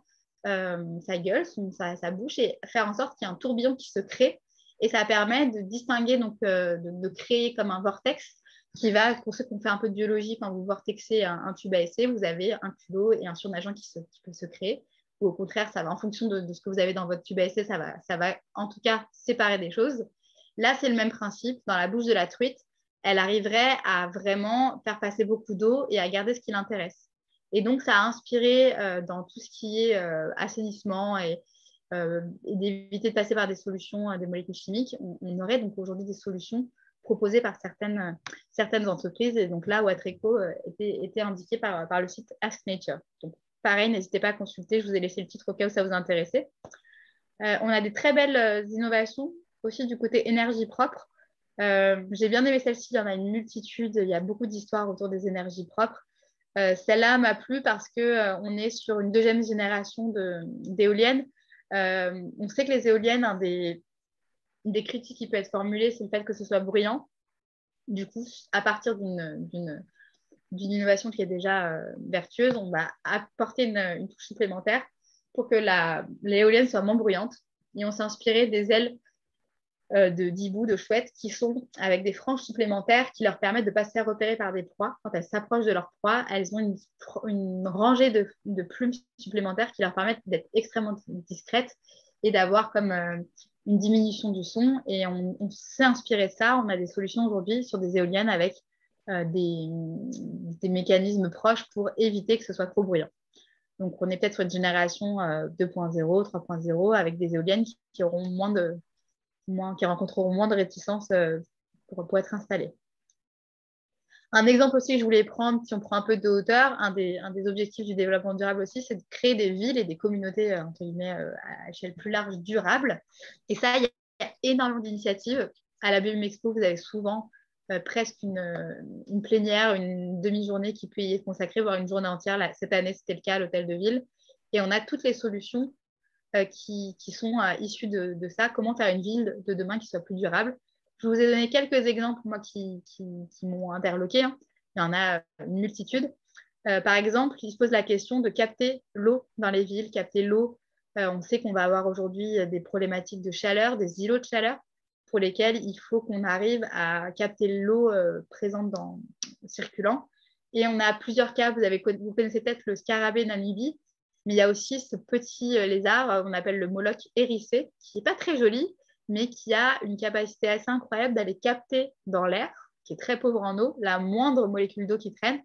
sa gueule, sa bouche, et faire en sorte qu'il y ait un tourbillon qui se crée. Et ça permet de distinguer, donc de créer comme un vortex qui va, pour ceux qui ont fait un peu de biologie, quand vous vortexez un tube à essai, vous avez un culot et un surnageant qui peut se créer. Ou au contraire, ça va, en fonction de ce que vous avez dans votre tube à essai, ça va en tout cas séparer des choses. Là, c'est le même principe. Dans la bouche de la truite, elle arriverait à vraiment faire passer beaucoup d'eau et à garder ce qui l'intéresse. Et donc, ça a inspiré dans tout ce qui est assainissement et d'éviter de passer par des solutions, des molécules chimiques. On aurait donc aujourd'hui des solutions proposées par certaines entreprises. Et donc là, Watreco était indiqué par le site Ask Nature. Donc, pareil, n'hésitez pas à consulter. Je vous ai laissé le titre au cas où ça vous intéressait. On a des très belles innovations aussi du côté énergie propre. J'ai bien aimé celle-ci, il y en a une multitude, il y a beaucoup d'histoires autour des énergies propres. Celle-là m'a plu parce qu'on est sur une deuxième génération d'éoliennes. On sait que les éoliennes, un des critiques qui peut être formulée, c'est le fait que ce soit bruyant. Du coup, à partir d'une innovation qui est déjà vertueuse, on va apporter une touche supplémentaire pour que l'éolienne soit moins bruyante. Et on s'est inspiré des ailes d'hibou, de chouettes, qui sont avec des franges supplémentaires qui leur permettent de ne pas se faire repérer par des proies. Quand elles s'approchent de leur proie, elles ont une rangée de plumes supplémentaires qui leur permettent d'être extrêmement discrètes et d'avoir comme une diminution du son. Et on s'est inspiré de ça. On a des solutions aujourd'hui sur des éoliennes avec des mécanismes proches pour éviter que ce soit trop bruyant. Donc, on est peut-être sur une génération 2.0, 3.0 avec des éoliennes qui auront qui rencontreront moins de réticence pour être installés. Un exemple aussi que je voulais prendre, si on prend un peu de hauteur, un des objectifs du développement durable aussi, c'est de créer des villes et des communautés entre guillemets, à échelle plus large durables. Et ça, il y a énormément d'initiatives. À la BUM Expo, vous avez souvent presque une plénière, une demi-journée qui peut y être consacrée, voire une journée entière. Là, cette année, c'était le cas à l'Hôtel de Ville. Et on a toutes les solutions qui sont issus de ça. Comment faire une ville de demain qui soit plus durable. Je vous ai donné quelques exemples, moi, qui m'ont interloqué. Hein. Il y en a une multitude. Par exemple, il se pose la question de capter l'eau dans les villes, capter l'eau. On sait qu'on va avoir aujourd'hui des problématiques de chaleur, des îlots de chaleur, pour lesquels il faut qu'on arrive à capter l'eau présente circulant. Et on a plusieurs cas. Vous connaissez peut-être le scarabée Namibie, mais il y a aussi ce petit lézard, on appelle le moloch hérissé, qui n'est pas très joli, mais qui a une capacité assez incroyable d'aller capter dans l'air, qui est très pauvre en eau, la moindre molécule d'eau qui traîne,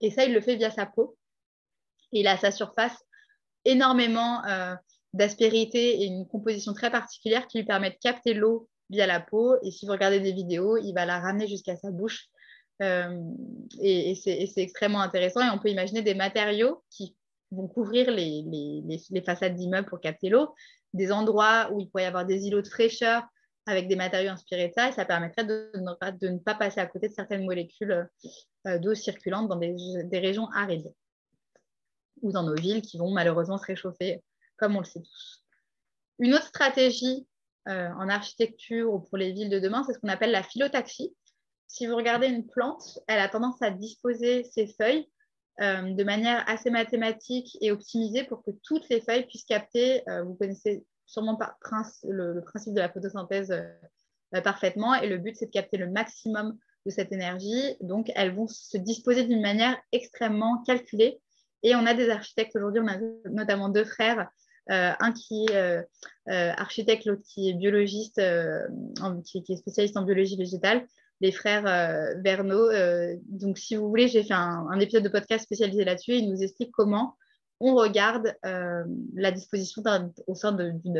Et ça, il le fait via sa peau. Et il a à sa surface énormément d'aspérité et une composition très particulière qui lui permet de capter l'eau via la peau. Et si vous regardez des vidéos, il va la ramener jusqu'à sa bouche. Et c'est extrêmement intéressant. Et on peut imaginer des matériaux qui vont couvrir les façades d'immeubles pour capter l'eau, des endroits où il pourrait y avoir des îlots de fraîcheur avec des matériaux inspirés de ça. Et ça permettrait de ne pas passer à côté de certaines molécules d'eau circulantes dans des régions arides ou dans nos villes qui vont malheureusement se réchauffer, comme on le sait tous. Une autre stratégie en architecture ou pour les villes de demain, c'est ce qu'on appelle la phyllotaxie. Si vous regardez une plante, elle a tendance à disposer ses feuilles de manière assez mathématique et optimisée pour que toutes les feuilles puissent capter, vous connaissez sûrement le principe de la photosynthèse parfaitement, et le but, c'est de capter le maximum de cette énergie. Donc, elles vont se disposer d'une manière extrêmement calculée. Et on a des architectes aujourd'hui, on a notamment 2 frères, un qui est architecte, l'autre qui est biologiste, qui est spécialiste en biologie végétale, les frères Verneau. Donc, si vous voulez, j'ai fait un épisode de podcast spécialisé là-dessus et ils nous expliquent comment on regarde la disposition au sein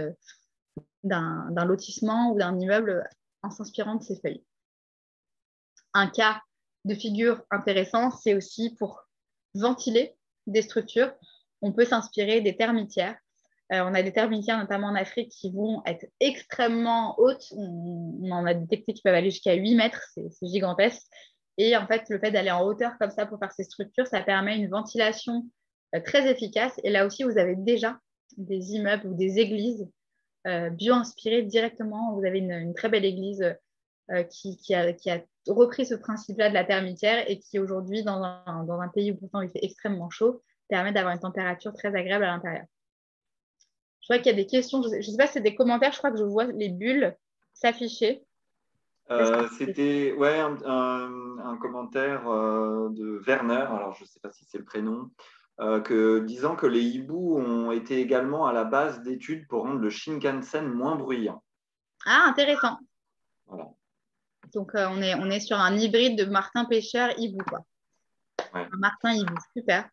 d'un lotissement ou d'un immeuble en s'inspirant de ces feuilles. Un cas de figure intéressant, c'est aussi pour ventiler des structures. On peut s'inspirer des termitières. On a des termitières, notamment en Afrique, qui vont être extrêmement hautes. On en a des techniques qui peuvent aller jusqu'à 8 mètres, c'est gigantesque. Et en fait, le fait d'aller en hauteur comme ça pour faire ces structures, ça permet une ventilation très efficace. Et là aussi, vous avez déjà des immeubles ou des églises bio-inspirées directement. Vous avez une très belle église qui a repris ce principe-là de la termitière et qui aujourd'hui, dans un pays où pourtant il fait extrêmement chaud, permet d'avoir une température très agréable à l'intérieur. Je vois qu'il y a des questions. Je ne sais pas si c'est des commentaires. Je crois que je vois les bulles s'afficher. C'était un commentaire de Werner, alors je ne sais pas si c'est le prénom, disant que les hiboux ont été également à la base d'études pour rendre le Shinkansen moins bruyant. Ah, intéressant. Voilà. Donc, on est sur un hybride de Martin Pêcheur hibou, quoi. Ouais. Un Martin hibou, super.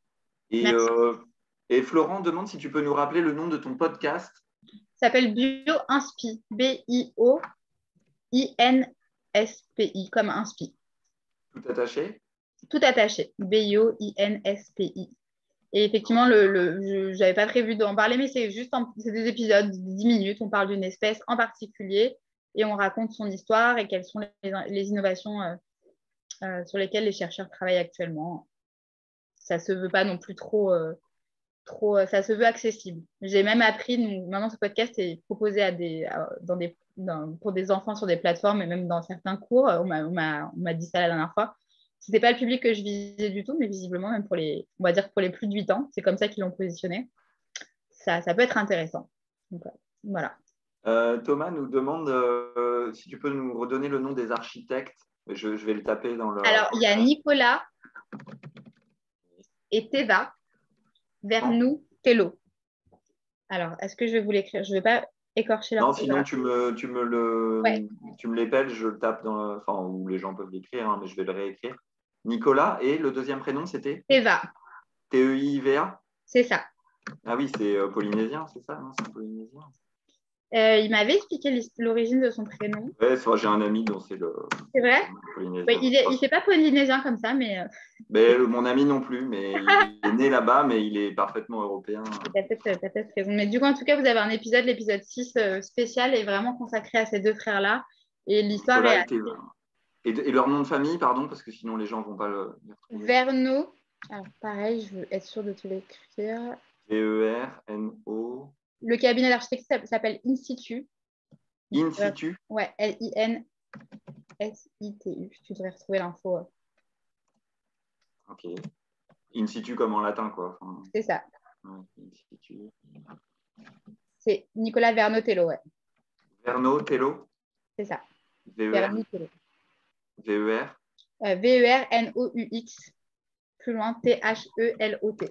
Et Florent demande si tu peux nous rappeler le nom de ton podcast. Ça s'appelle Bio-Inspi, B-I-O-I-N-S-P-I, comme Inspi. Tout attaché? Tout attaché, B-I-O-I-N-S-P-I. Et effectivement, je n'avais pas prévu d'en parler, mais c'est des épisodes de 10 minutes. On parle d'une espèce en particulier et on raconte son histoire et quelles sont les innovations sur lesquelles les chercheurs travaillent actuellement. Ça ne se veut pas non plus trop, ça se veut accessible. J'ai même appris, maintenant ce podcast est proposé pour des enfants sur des plateformes et même dans certains cours. On m'a dit ça la dernière fois. Ce n'était pas le public que je visais du tout, mais visiblement, même on va dire pour les plus de 8 ans, c'est comme ça qu'ils l'ont positionné. Ça peut être intéressant. Donc, voilà. Thomas nous demande si tu peux nous redonner le nom des architectes. Je vais le taper dans le. Alors, il y a Nicolas et Teva Vernou Tello. Alors, est-ce que je vais vous l'écrire? Je ne vais pas écorcher leur. Non, sinon tu me l'épelles, je le tape où les gens peuvent l'écrire, hein, mais je vais le réécrire. Nicolas, et le deuxième prénom, c'était Teva. T-E-I-V-A? C'est ça. Ah oui, c'est polynésien, c'est ça, non? C'est polynésien. Il m'avait expliqué l'origine de son prénom. Ouais, j'ai un ami dont c'est le. C'est vrai? Polynésien. Ouais, il ne fait pas polynésien comme ça, mais. Mon ami non plus, mais il est né là-bas, mais il est parfaitement européen. Tu as peut-être raison. Mais du coup, en tout cas, vous avez un épisode, l'épisode 6 spécial, et vraiment consacré à ces 2 frères-là. Et l'histoire est. Et leur nom de famille, pardon, parce que sinon les gens ne vont pas le retrouver. Verneau. Alors, pareil, je veux être sûre de te l'écrire. V-E-R-N-O. Le cabinet d'architecture s'appelle In-Situ. In-Situ? Ouais, L-I-N-S-I-T-U. Tu devrais retrouver l'info. Ok. In-Situ comme en latin, quoi. C'est ça. Ouais, in-situ. C'est Nicolas Verneau-Tello, ouais. Verneau-Tello? C'est ça. V-E-R? V-E-R? V-E-R-N-O-U-X. Plus loin, T-H-E-L-O-T.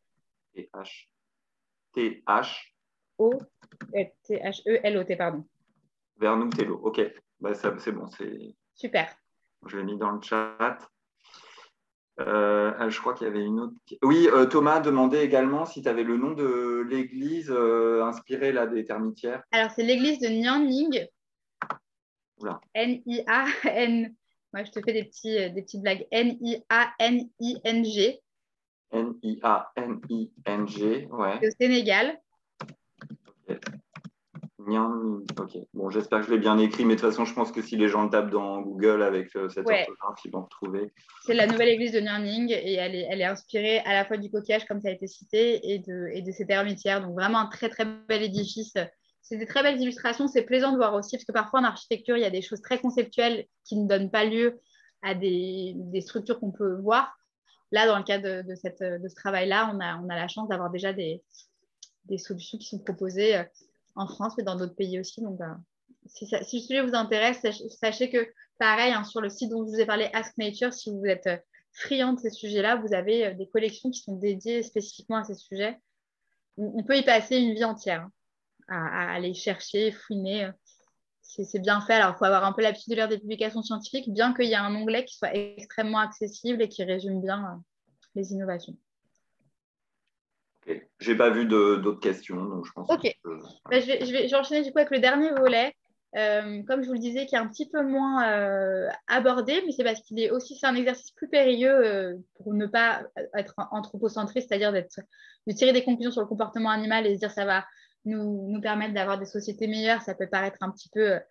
T-H? T-H-E-L-O-T, pardon. Verneau-Tello, ok. C'est bon, Super. Je l'ai mis dans le chat. Je crois qu'il y avait une autre. Oui, Thomas demandait également si tu avais le nom de l'église inspirée là, des termitières. Alors, c'est l'église de Nianing, Oula. N-I-A-N. Moi, je te fais des petites blagues. N-I-A-N-I-N-G. Nianing, ouais. C'est au Sénégal. Ok. Nianing, ok. Bon, j'espère que je l'ai bien écrit, mais de toute façon, je pense que si les gens le tapent dans Google avec cette Ouais, orthographe, ils vont retrouver. c'est la nouvelle église de Nianing et elle est inspirée à la fois du coquillage, comme ça a été cité, et de ces termitières. Donc, vraiment un très, très bel édifice. C'est des très belles illustrations. C'est plaisant de voir aussi, parce que parfois en architecture, il y a des choses très conceptuelles qui ne donnent pas lieu à des structures qu'on peut voir. Là, dans le cadre de ce travail-là, on a la chance d'avoir déjà des solutions qui sont proposées en France, mais dans d'autres pays aussi. Donc, si le sujet vous intéresse, sachez que, pareil, hein, sur le site dont je vous ai parlé, Ask Nature, si vous êtes friand de ces sujets-là, vous avez des collections qui sont dédiées spécifiquement à ces sujets. On peut y passer une vie entière à aller chercher, fouiner. C'est bien fait. Alors, il faut avoir un peu l'habitude de lire des publications scientifiques, bien qu'il y ait un onglet qui soit extrêmement accessible et qui résume bien les innovations. Okay. Je n'ai pas vu d'autres questions, donc je pense Ok, que... ben, je vais enchaîner du coup avec le dernier volet. Comme je vous le disais, qui est un petit peu moins abordé, mais c'est parce qu'il est aussi, c'est un exercice plus périlleux pour ne pas être anthropocentriste, c'est-à-dire de tirer des conclusions sur le comportement animal et se dire ça va nous permettre d'avoir des sociétés meilleures. Ça peut paraître un petit peu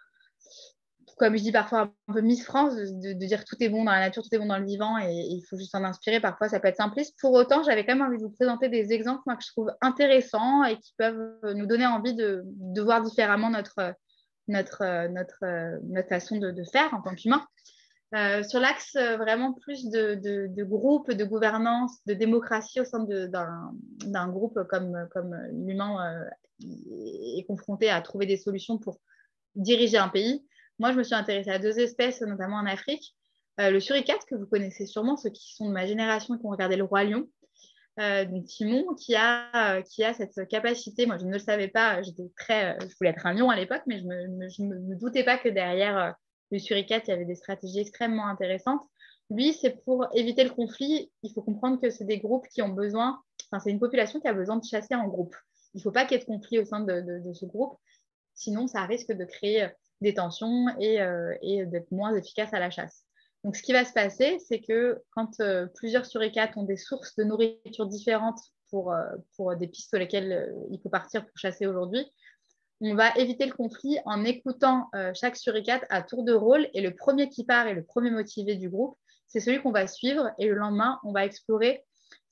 comme je dis parfois, un peu Miss France, de dire tout est bon dans la nature, tout est bon dans le vivant et il faut juste s'en inspirer. Parfois, ça peut être simpliste. Pour autant, j'avais quand même envie de vous présenter des exemples moi, que je trouve intéressants et qui peuvent nous donner envie de voir différemment notre façon de faire en tant qu'humain. Sur l'axe vraiment plus de groupe, de gouvernance, de démocratie au sein d'un groupe comme l'humain est confronté à trouver des solutions pour diriger un pays. Moi, je me suis intéressée à deux espèces, notamment en Afrique. Le suricate, que vous connaissez sûrement, ceux qui sont de ma génération et qui ont regardé Le Roi Lion. Donc Timon, qui a cette capacité, moi je ne le savais pas, je voulais être un lion à l'époque, mais je ne me doutais pas que derrière le suricate, il y avait des stratégies extrêmement intéressantes. Lui, c'est pour éviter le conflit, il faut comprendre que c'est des groupes qui ont besoin, enfin c'est une population qui a besoin de chasser en groupe. Il ne faut pas qu'il y ait de conflit au sein de ce groupe, sinon ça risque de créer des tensions et d'être moins efficace à la chasse. Donc, ce qui va se passer, c'est que quand plusieurs suricates ont des sources de nourriture différentes pour des pistes sur lesquelles il faut partir pour chasser aujourd'hui, on va éviter le conflit en écoutant chaque suricate à tour de rôle. Et le premier qui part et le premier motivé du groupe, c'est celui qu'on va suivre. Et le lendemain, on va explorer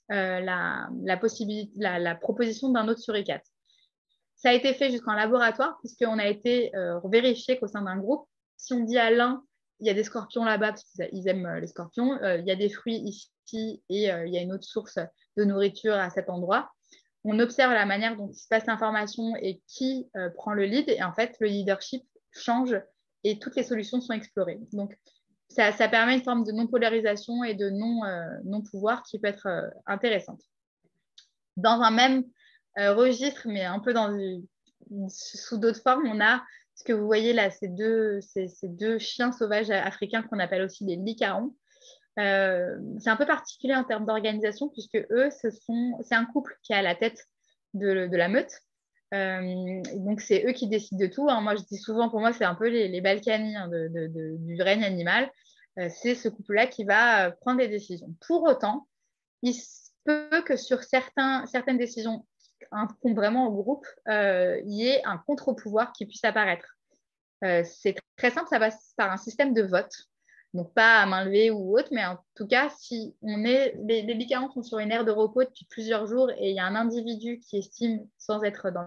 la proposition d'un autre suricate. Ça a été fait jusqu'en laboratoire, puisqu'on a été vérifié qu'au sein d'un groupe, si on dit à l'un, il y a des scorpions là-bas, parce qu'ils aiment les scorpions, il y a des fruits ici et il y a une autre source de nourriture à cet endroit. On observe la manière dont il se passe l'information et qui prend le lead. Et en fait, le leadership change et toutes les solutions sont explorées. Donc, ça permet une forme de non-polarisation et de non-pouvoir qui peut être intéressante. Dans un même registre, mais un peu sous d'autres formes, on a ce que vous voyez là, ces deux chiens sauvages africains qu'on appelle aussi des licarons. C'est un peu particulier en termes d'organisation, puisque eux, c'est un couple qui est à la tête de la meute. Donc, c'est eux qui décident de tout. Hein. Moi, je dis souvent, pour moi, c'est un peu les Balkany du règne animal. C'est ce couple-là qui va prendre des décisions. Pour autant, il se peut que sur certaines décisions comptent vraiment au groupe, il y ait un contre-pouvoir qui puisse apparaître. C'est très simple, ça passe par un système de vote. Donc, pas à main levée ou autre, mais en tout cas, si les bicarons sont sur une aire de repos depuis plusieurs jours et il y a un individu qui estime, sans être dans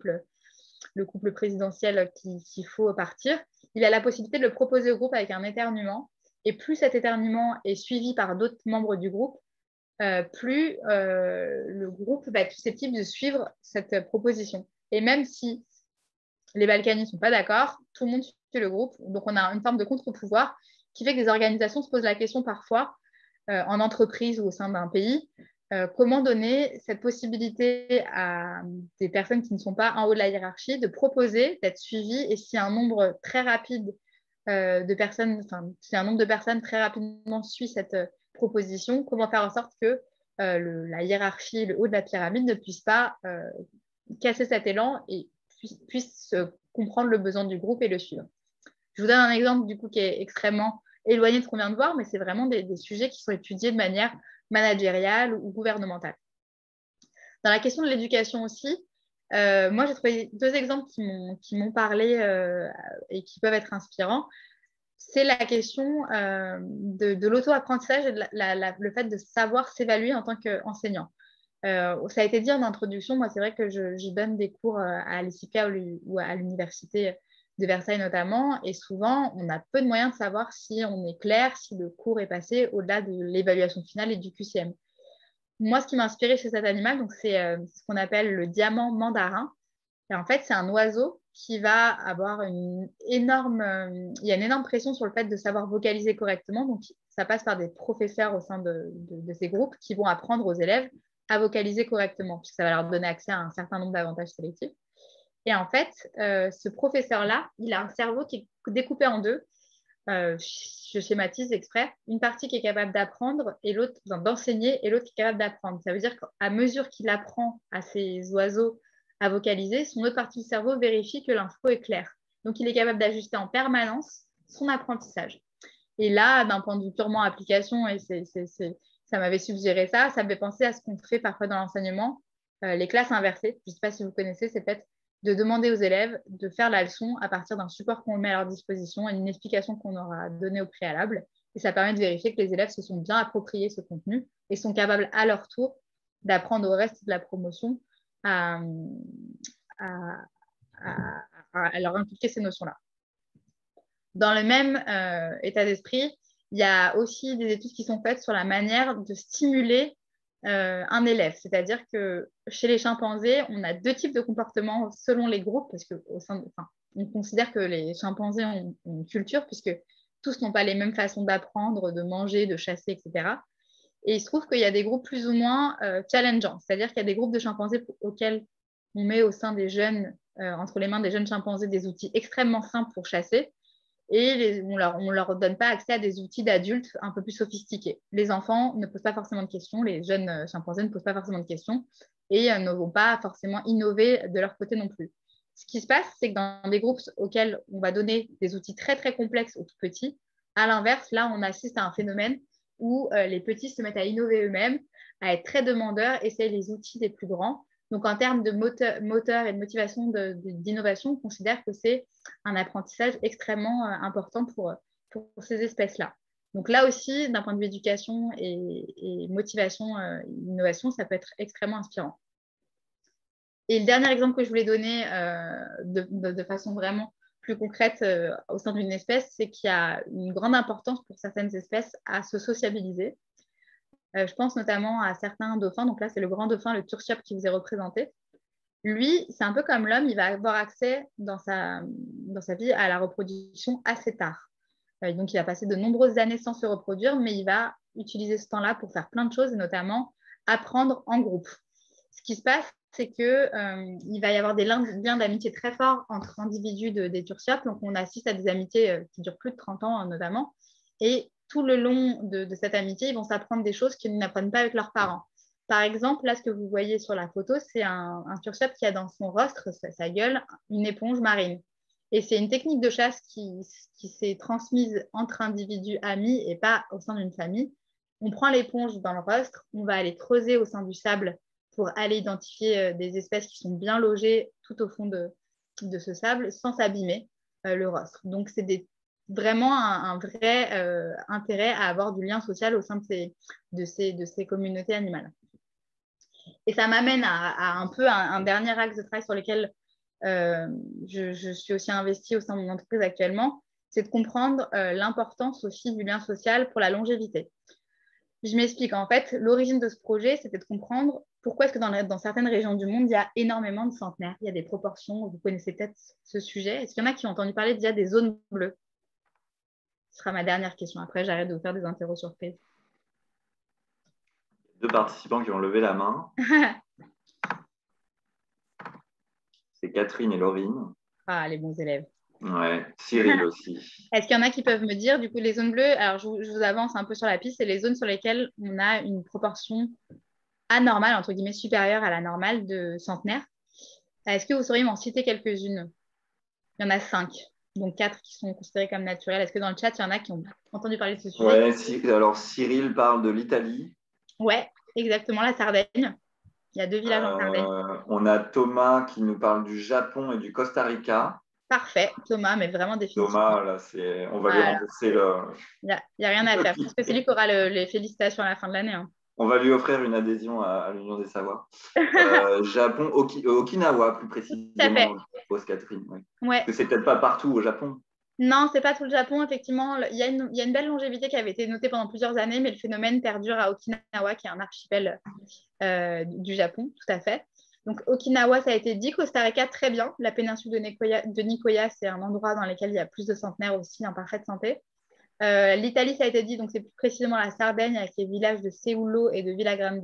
le couple présidentiel, qu'il faut partir, il a la possibilité de le proposer au groupe avec un éternuement. Et plus cet éternuement est suivi par d'autres membres du groupe, plus le groupe va être susceptible de suivre cette proposition. Et même si les Balkany ne sont pas d'accord, tout le monde suit le groupe. Donc, on a une forme de contre-pouvoir qui fait que des organisations se posent la question parfois, en entreprise ou au sein d'un pays, comment donner cette possibilité à des personnes qui ne sont pas en haut de la hiérarchie de proposer, d'être suivies. Et si un nombre très rapide de personnes, enfin, si un nombre de personnes très rapidement suit propositions, comment faire en sorte que la hiérarchie, le haut de la pyramide ne puisse pas casser cet élan et puisse comprendre le besoin du groupe et le suivre. Je vous donne un exemple du coup qui est extrêmement éloigné de ce qu'on vient de voir, mais c'est vraiment des sujets qui sont étudiés de manière managériale ou gouvernementale. Dans la question de l'éducation aussi, moi j'ai trouvé 2 exemples qui m'ont parlé et qui peuvent être inspirants. C'est la question de l'auto-apprentissage et de le fait de savoir s'évaluer en tant qu'enseignant. Ça a été dit en introduction, moi c'est vrai que je donne des cours à l'ESICA ou à l'université de Versailles notamment, et souvent on a peu de moyens de savoir si on est clair, si le cours est passé au-delà de l'évaluation finale et du QCM. Moi, ce qui m'a inspiré chez cet animal, donc c'est ce qu'on appelle le diamant mandarin. Et en fait, c'est un oiseau qui va avoir il y a une énorme pression sur le fait de savoir vocaliser correctement. Donc, ça passe par des professeurs au sein de ces groupes qui vont apprendre aux élèves à vocaliser correctement, puisque ça va leur donner accès à un certain nombre d'avantages sélectifs. Et en fait, ce professeur-là, il a un cerveau qui est découpé en 2. Je schématise exprès, une partie qui est capable d'apprendre et l'autre d'enseigner et l'autre qui est capable d'apprendre. Ça veut dire qu'à mesure qu'il apprend à ces oiseaux à vocaliser, son autre partie du cerveau vérifie que l'info est claire. Donc, il est capable d'ajuster en permanence son apprentissage. Et là, d'un point de vue purement application, et ça m'avait suggéré ça, ça me fait penser à ce qu'on fait parfois dans l'enseignement, les classes inversées. Je ne sais pas si vous connaissez, c'est peut-être de demander aux élèves de faire la leçon à partir d'un support qu'on met à leur disposition et une explication qu'on aura donnée au préalable. Et ça permet de vérifier que les élèves se sont bien appropriés ce contenu et sont capables à leur tour d'apprendre au reste de la promotion à leur impliquer ces notions-là. Dans le même état d'esprit, il y a aussi des études qui sont faites sur la manière de stimuler un élève. C'est-à-dire que chez les chimpanzés, on a 2 types de comportements selon les groupes, parce on considère que les chimpanzés ont une culture, puisque tous n'ont pas les mêmes façons d'apprendre, de manger, de chasser, etc. Et il se trouve qu'il y a des groupes plus ou moins challengeants, c'est-à-dire qu'il y a des groupes de chimpanzés auxquels on met au sein des jeunes, entre les mains des jeunes chimpanzés, des outils extrêmement simples pour chasser, et on leur donne pas accès à des outils d'adultes un peu plus sophistiqués. Les enfants ne posent pas forcément de questions, les jeunes chimpanzés ne posent pas forcément de questions et ne vont pas forcément innover de leur côté non plus. Ce qui se passe, c'est que dans des groupes auxquels on va donner des outils très très complexes aux tout petits, à l'inverse, là, on assiste à un phénomène où les petits se mettent à innover eux-mêmes, à être très demandeurs, essayer les outils des plus grands. Donc, en termes de moteur et de motivation d'innovation, on considère que c'est un apprentissage extrêmement important pour ces espèces-là. Donc là aussi, d'un point de vue éducation et motivation, innovation, ça peut être extrêmement inspirant. Et le dernier exemple que je voulais donner de façon vraiment plus concrète au sein d'une espèce, c'est qu'il y a une grande importance pour certaines espèces à se sociabiliser. Je pense notamment à certains dauphins. Donc là, c'est le grand dauphin, le tursiope, qui vous est représenté. Lui, c'est un peu comme l'homme, il va avoir accès dans sa vie à la reproduction assez tard. Donc, il va passer de nombreuses années sans se reproduire, mais il va utiliser ce temps-là pour faire plein de choses, et notamment apprendre en groupe. Ce qui se passe, c'est qu'il va y avoir des liens d'amitié très forts entre individus des tursiopes. Donc, on assiste à des amitiés qui durent plus de 30 ans, notamment. Et tout le long de cette amitié, ils vont s'apprendre des choses qu'ils n'apprennent pas avec leurs parents. Par exemple, là, ce que vous voyez sur la photo, c'est un tursiope qui a dans son rostre, sa gueule, une éponge marine. Et c'est une technique de chasse qui s'est transmise entre individus amis et pas au sein d'une famille. On prend l'éponge dans le rostre, on va aller creuser au sein du sable pour aller identifier des espèces qui sont bien logées tout au fond de ce sable sans s'abîmer le rostre. Donc, c'est vraiment un vrai intérêt à avoir du lien social au sein de ces communautés animales. Et ça m'amène à un peu un dernier axe de travail sur lequel je suis aussi investie au sein de mon entreprise actuellement, c'est de comprendre l'importance aussi du lien social pour la longévité. Je m'explique. En fait, l'origine de ce projet, c'était de comprendre pourquoi est-ce que dans certaines régions du monde, il y a énormément de centenaires. Il y a des proportions, vous connaissez peut-être ce sujet. Est-ce qu'il y en a qui ont entendu parler d'il y a des zones bleues? Ce sera ma dernière question. Après, j'arrête de vous faire des interros surprises. 2 participants qui ont levé la main. C'est Catherine et Laurine. Ah, les bons élèves. Ouais, Cyril aussi. Est-ce qu'il y en a qui peuvent me dire, du coup, les zones bleues, alors je vous avance un peu sur la piste, c'est les zones sur lesquelles on a une proportion anormale, entre guillemets, supérieure à la normale de centenaires. Est-ce que vous sauriez m'en citer quelques-unes? Il y en a 5, donc 4 qui sont considérées comme naturelles. Est-ce que dans le chat, il y en a qui ont entendu parler de ce sujet? Ouais, alors Cyril parle de l'Italie. Ouais, exactement, la Sardaigne. Il y a 2 villages en Sardaigne. On a Thomas qui nous parle du Japon et du Costa Rica. Parfait, Thomas, mais vraiment définitivement. Thomas, là, on va lui Voilà. rembourser le. Il n'y a rien à faire. Je pense que c'est lui qui aura les félicitations à la fin de l'année. Hein. On va lui offrir une adhésion à l'Union des Savoies. Japon, Okinawa plus Tout à fait. précisément, Rose Catherine. Ouais. Ouais. Parce que c'est peut-être pas partout au Japon. Non, c'est pas tout le Japon, effectivement. Il y a une belle longévité qui avait été notée pendant plusieurs années, mais le phénomène perdure à Okinawa, qui est un archipel du Japon, tout à fait. Donc Okinawa, ça a été dit. Costa Rica, très bien. La péninsule de Nicoya, c'est un endroit dans lequel il y a plus de centenaires aussi en parfaite santé. L'Italie, ça a été dit, donc c'est plus précisément la Sardaigne avec les villages de Seulo et de Villagrande.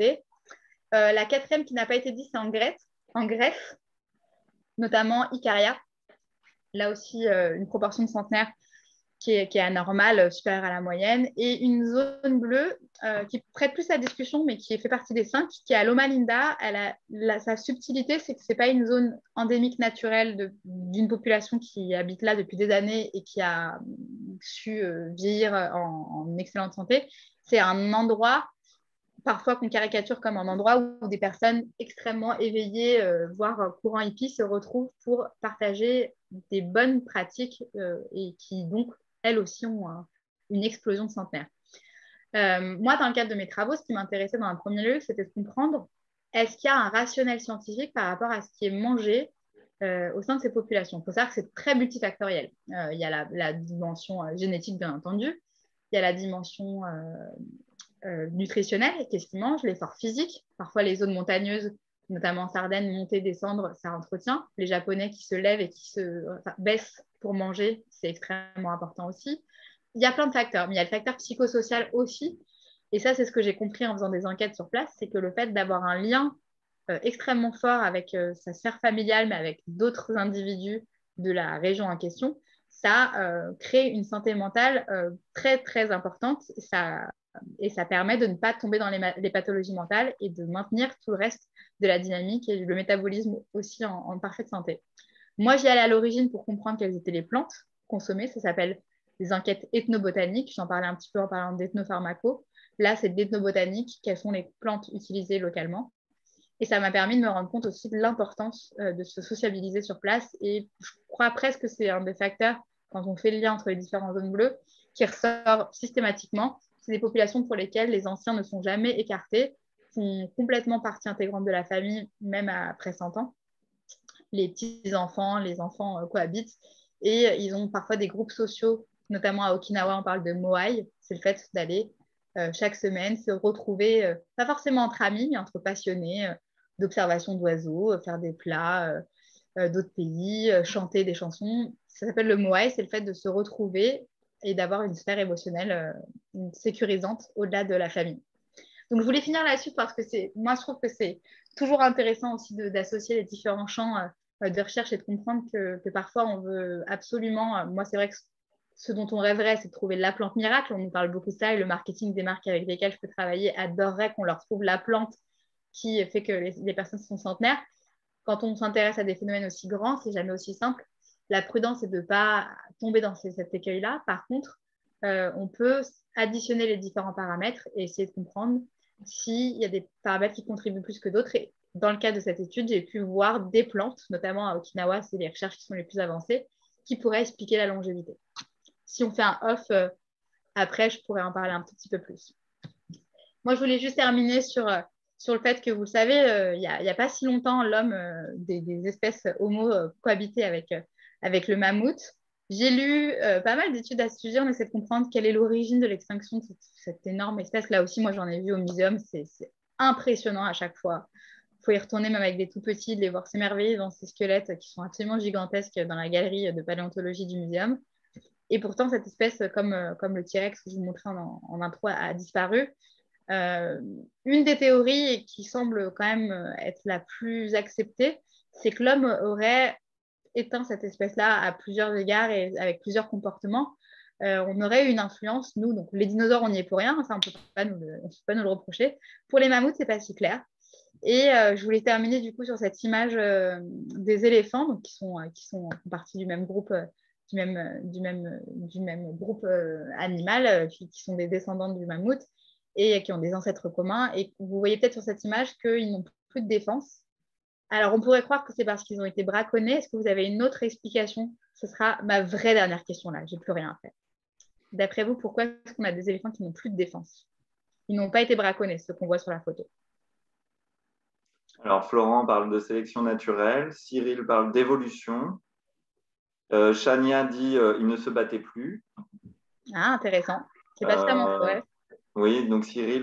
La quatrième qui n'a pas été dit, c'est en Grèce, notamment Icaria. Là aussi, une proportion de centenaires qui est anormale, supérieure à la moyenne, et une zone bleue qui prête plus à discussion, mais qui fait partie des 5, qui est à Loma Linda. Sa subtilité, c'est que ce n'est pas une zone endémique naturelle d'une population qui habite là depuis des années et qui a su vieillir en excellente santé. C'est un endroit parfois qu'on caricature comme un endroit où des personnes extrêmement éveillées, voire courant hippie, se retrouvent pour partager des bonnes pratiques et qui donc, elles aussi, ont une explosion de centenaires. Moi, dans le cadre de mes travaux, ce qui m'intéressait dans un premier lieu, c'était de comprendre est-ce qu'il y a un rationnel scientifique par rapport à ce qui est mangé au sein de ces populations. Il faut savoir que c'est très multifactoriel. Il y a la dimension génétique, bien entendu. Il y a la dimension nutritionnelle, qu'est-ce qu'ils mangent, l'effort physique. Parfois, les zones montagneuses, notamment en Sardaigne, monter, descendre, ça entretient. Les Japonais qui se lèvent et qui baissent pour manger, c'est extrêmement important aussi. Il y a plein de facteurs, mais il y a le facteur psychosocial aussi. Et ça, c'est ce que j'ai compris en faisant des enquêtes sur place, c'est que le fait d'avoir un lien extrêmement fort avec sa sphère familiale, mais avec d'autres individus de la région en question, ça crée une santé mentale très, très importante. Et ça permet de ne pas tomber dans les pathologies mentales et de maintenir tout le reste de la dynamique et le métabolisme aussi en parfaite santé. Moi, j'y allais à l'origine pour comprendre quelles étaient les plantes consommées. Ça s'appelle des enquêtes ethnobotaniques. J'en parlais un petit peu en parlant d'ethnopharmaco. Là, c'est d'ethnobotanique. Quelles sont les plantes utilisées localement? Et ça m'a permis de me rendre compte aussi de l'importance de se sociabiliser sur place. Et je crois presque que c'est un des facteurs, quand on fait le lien entre les différentes zones bleues, qui ressort systématiquement. C'est des populations pour lesquelles les anciens ne sont jamais écartés, font complètement partie intégrante de la famille, même après 100 ans. Les petits-enfants, les enfants cohabitent. Et ils ont parfois des groupes sociaux, notamment à Okinawa, on parle de moai. C'est le fait d'aller chaque semaine se retrouver, pas forcément entre amis, mais entre passionnés d'observation d'oiseaux, faire des plats d'autres pays, chanter des chansons. Ça s'appelle le moai, c'est le fait de se retrouver et d'avoir une sphère émotionnelle sécurisante au-delà de la famille. Donc, je voulais finir là-dessus parce que moi, je trouve que c'est toujours intéressant aussi d'associer les différents champs de recherche et de comprendre que parfois, on veut absolument... moi, c'est vrai que ce dont on rêverait, c'est de trouver la plante miracle. On nous parle beaucoup de ça et le marketing des marques avec lesquelles je peux travailler adorerait qu'on leur trouve la plante qui fait que les personnes sont centenaires. Quand on s'intéresse à des phénomènes aussi grands, c'est jamais aussi simple. La prudence, c'est de ne pas tomber dans cet écueil-là. Par contre, on peut additionner les différents paramètres et essayer de comprendre s'il y a des paramètres qui contribuent plus que d'autres. Et dans le cas de cette étude, j'ai pu voir des plantes, notamment à Okinawa, c'est les recherches qui sont les plus avancées, qui pourraient expliquer la longévité. Si on fait un off, après, je pourrais en parler un tout petit peu plus. Moi, je voulais juste terminer sur le fait que, vous le savez, il n'y a pas si longtemps, l'homme, des espèces homo cohabitaient avec le mammouth. J'ai lu pas mal d'études à ce sujet. On essaie de comprendre quelle est l'origine de l'extinction de cette énorme espèce. Là aussi, moi, j'en ai vu au muséum. C'est impressionnant à chaque fois. Il faut y retourner même avec des tout petits, de les voir s'émerveiller dans ces squelettes qui sont absolument gigantesques dans la galerie de paléontologie du muséum. Et pourtant, cette espèce, comme le T-Rex que je vous montrais en intro, a disparu. Une des théories qui semble quand même être la plus acceptée, c'est que l'homme aurait éteint cette espèce-là à plusieurs égards et avec plusieurs comportements, on aurait une influence, nous. Donc, les dinosaures, on n'y est pour rien, ça, on ne peut pas nous le reprocher. Pour les mammouths, ce n'est pas si clair. Et je voulais terminer du coup sur cette image des éléphants, donc, qui font partie du même groupe, du même groupe animal, qui sont des descendants du mammouth et qui ont des ancêtres communs. Et vous voyez peut-être sur cette image qu'ils n'ont plus de défense. Alors, on pourrait croire que c'est parce qu'ils ont été braconnés. Est-ce que vous avez une autre explication? Ce sera ma vraie dernière question là. J'ai plus rien à faire. D'après vous, pourquoi est-ce qu'on a des éléphants qui n'ont plus de défense? Ils n'ont pas été braconnés, ce qu'on voit sur la photo. Alors, Florent parle de sélection naturelle, Cyril parle d'évolution, Chania dit il ne se battait plus. Ah, intéressant. C'est pas totalement faux. Ouais. Oui, donc Cyril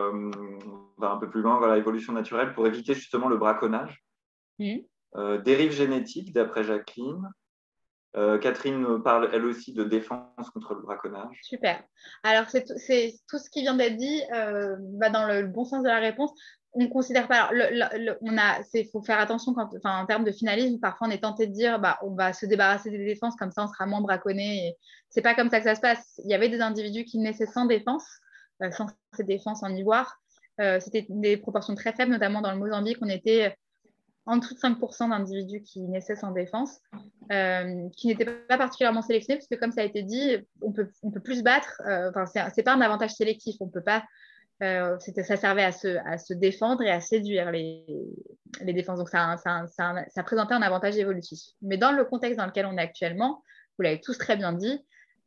va un peu plus loin, voilà, évolution naturelle pour éviter justement le braconnage. Dérive génétique, d'après Jacqueline. Catherine parle elle aussi de défense contre le braconnage. Super. Alors, c'est tout ce qui vient d'être dit va dans le bon sens de la réponse. On ne considère pas. Il faut faire attention en termes de finalisme. Parfois, on est tenté de dire on va se débarrasser des défenses, comme ça, on sera moins braconné. Ce n'est pas comme ça que ça se passe. Il y avait des individus qui naissaient sans défense, sans ces défenses en ivoire. C'était des proportions très faibles, notamment dans le Mozambique. On était en dessous de 5% d'individus qui naissaient sans défense, qui n'étaient pas particulièrement sélectionnés, parce que comme ça a été dit, on peut plus se battre. C'est pas un avantage sélectif. On peut pas. Ça servait à se défendre et à séduire les défenses. Donc, ça présentait un avantage évolutif. Mais dans le contexte dans lequel on est actuellement, vous l'avez tous très bien dit,